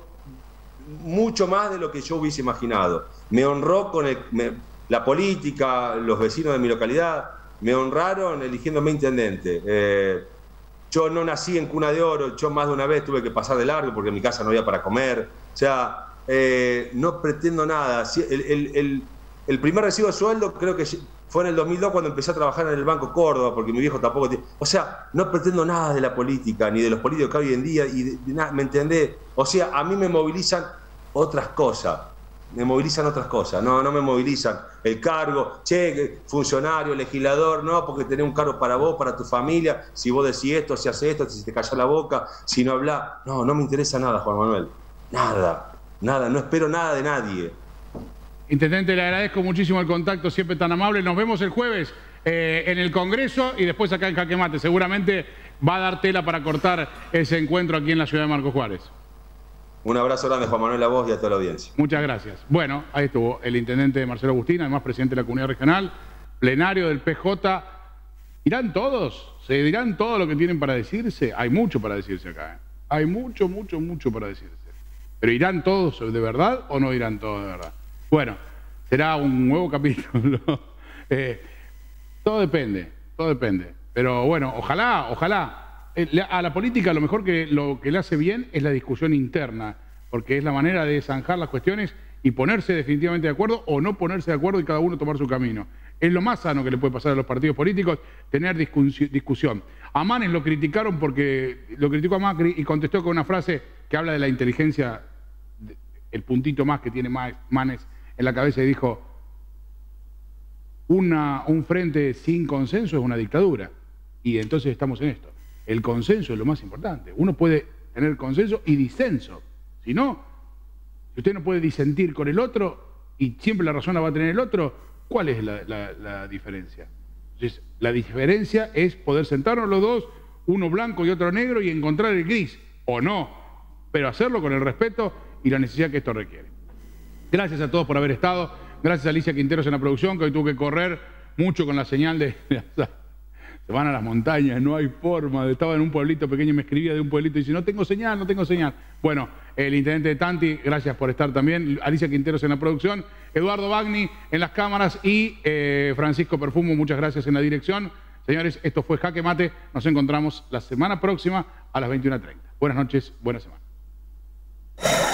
mucho más de lo que yo hubiese imaginado. Me honró con el, me, la política, los vecinos de mi localidad, me honraron eligiéndome intendente. Eh, yo no nací en cuna de oro, yo más de una vez tuve que pasar de largo porque en mi casa no había para comer. O sea, eh, no pretendo nada. El, el, el, el primer recibo de sueldo creo que fue en el dos mil dos cuando empecé a trabajar en el Banco Córdoba, porque mi viejo tampoco tiene... O sea, no pretendo nada de la política, ni de los políticos que hay hoy en día, y de, de nada, ¿me entendés? O sea, a mí me movilizan otras cosas. Me movilizan otras cosas, no, no me movilizan el cargo, che, funcionario, legislador, no, porque tenés un cargo para vos, para tu familia, si vos decís esto, si haces esto, si te callás la boca, si no hablás. No, no me interesa nada, Juan Manuel. Nada, nada, no espero nada de nadie. Intendente, le agradezco muchísimo el contacto, siempre tan amable. Nos vemos el jueves eh, en el Congreso y después acá en Jaque Mate. Seguramente va a dar tela para cortar ese encuentro aquí en la ciudad de Marcos Juárez. Un abrazo grande, Juan Manuel, a vos y a toda la audiencia. Muchas gracias. Bueno, ahí estuvo el intendente Marcelo Agustín, además presidente de la comunidad regional, plenario del P J. ¿Irán todos? ¿Se dirán todo lo que tienen para decirse? Hay mucho para decirse acá, ¿eh? Hay mucho, mucho, mucho para decirse. ¿Pero irán todos de verdad o no irán todos de verdad? Bueno, será un nuevo capítulo. eh, todo depende, todo depende. Pero bueno, ojalá, ojalá. A la política lo mejor que lo que le hace bien es la discusión interna, porque es la manera de zanjar las cuestiones y ponerse definitivamente de acuerdo o no ponerse de acuerdo y cada uno tomar su camino. Es lo más sano que le puede pasar a los partidos políticos, tener discusión. A Manes lo criticaron porque lo criticó a Macri y contestó con una frase que habla de la inteligencia, el puntito más que tiene Manes en la cabeza, y dijo: una, un frente sin consenso es una dictadura. Y entonces estamos en esto. El consenso es lo más importante. Uno puede tener consenso y disenso. Si no, Si usted no puede disentir con el otro y siempre la razón la va a tener el otro, ¿cuál es la, la, la diferencia? Entonces, la diferencia es poder sentarnos los dos, uno blanco y otro negro, y encontrar el gris, o no, pero hacerlo con el respeto y la necesidad que esto requiere. Gracias a todos por haber estado, gracias a Alicia Quinteros en la producción, que hoy tuvo que correr mucho con la señal de... Se van a las montañas, no hay forma. Estaba en un pueblito pequeño y me escribía de un pueblito y dice, no tengo señal, no tengo señal. Bueno, el intendente de Tanti, gracias por estar también. Alicia Quinteros en la producción, Eduardo Bagni en las cámaras y eh, Francisco Perfumo, muchas gracias en la dirección. Señores, esto fue Jaque Mate. Nos encontramos la semana próxima a las veintiuna treinta. Buenas noches, buena semana.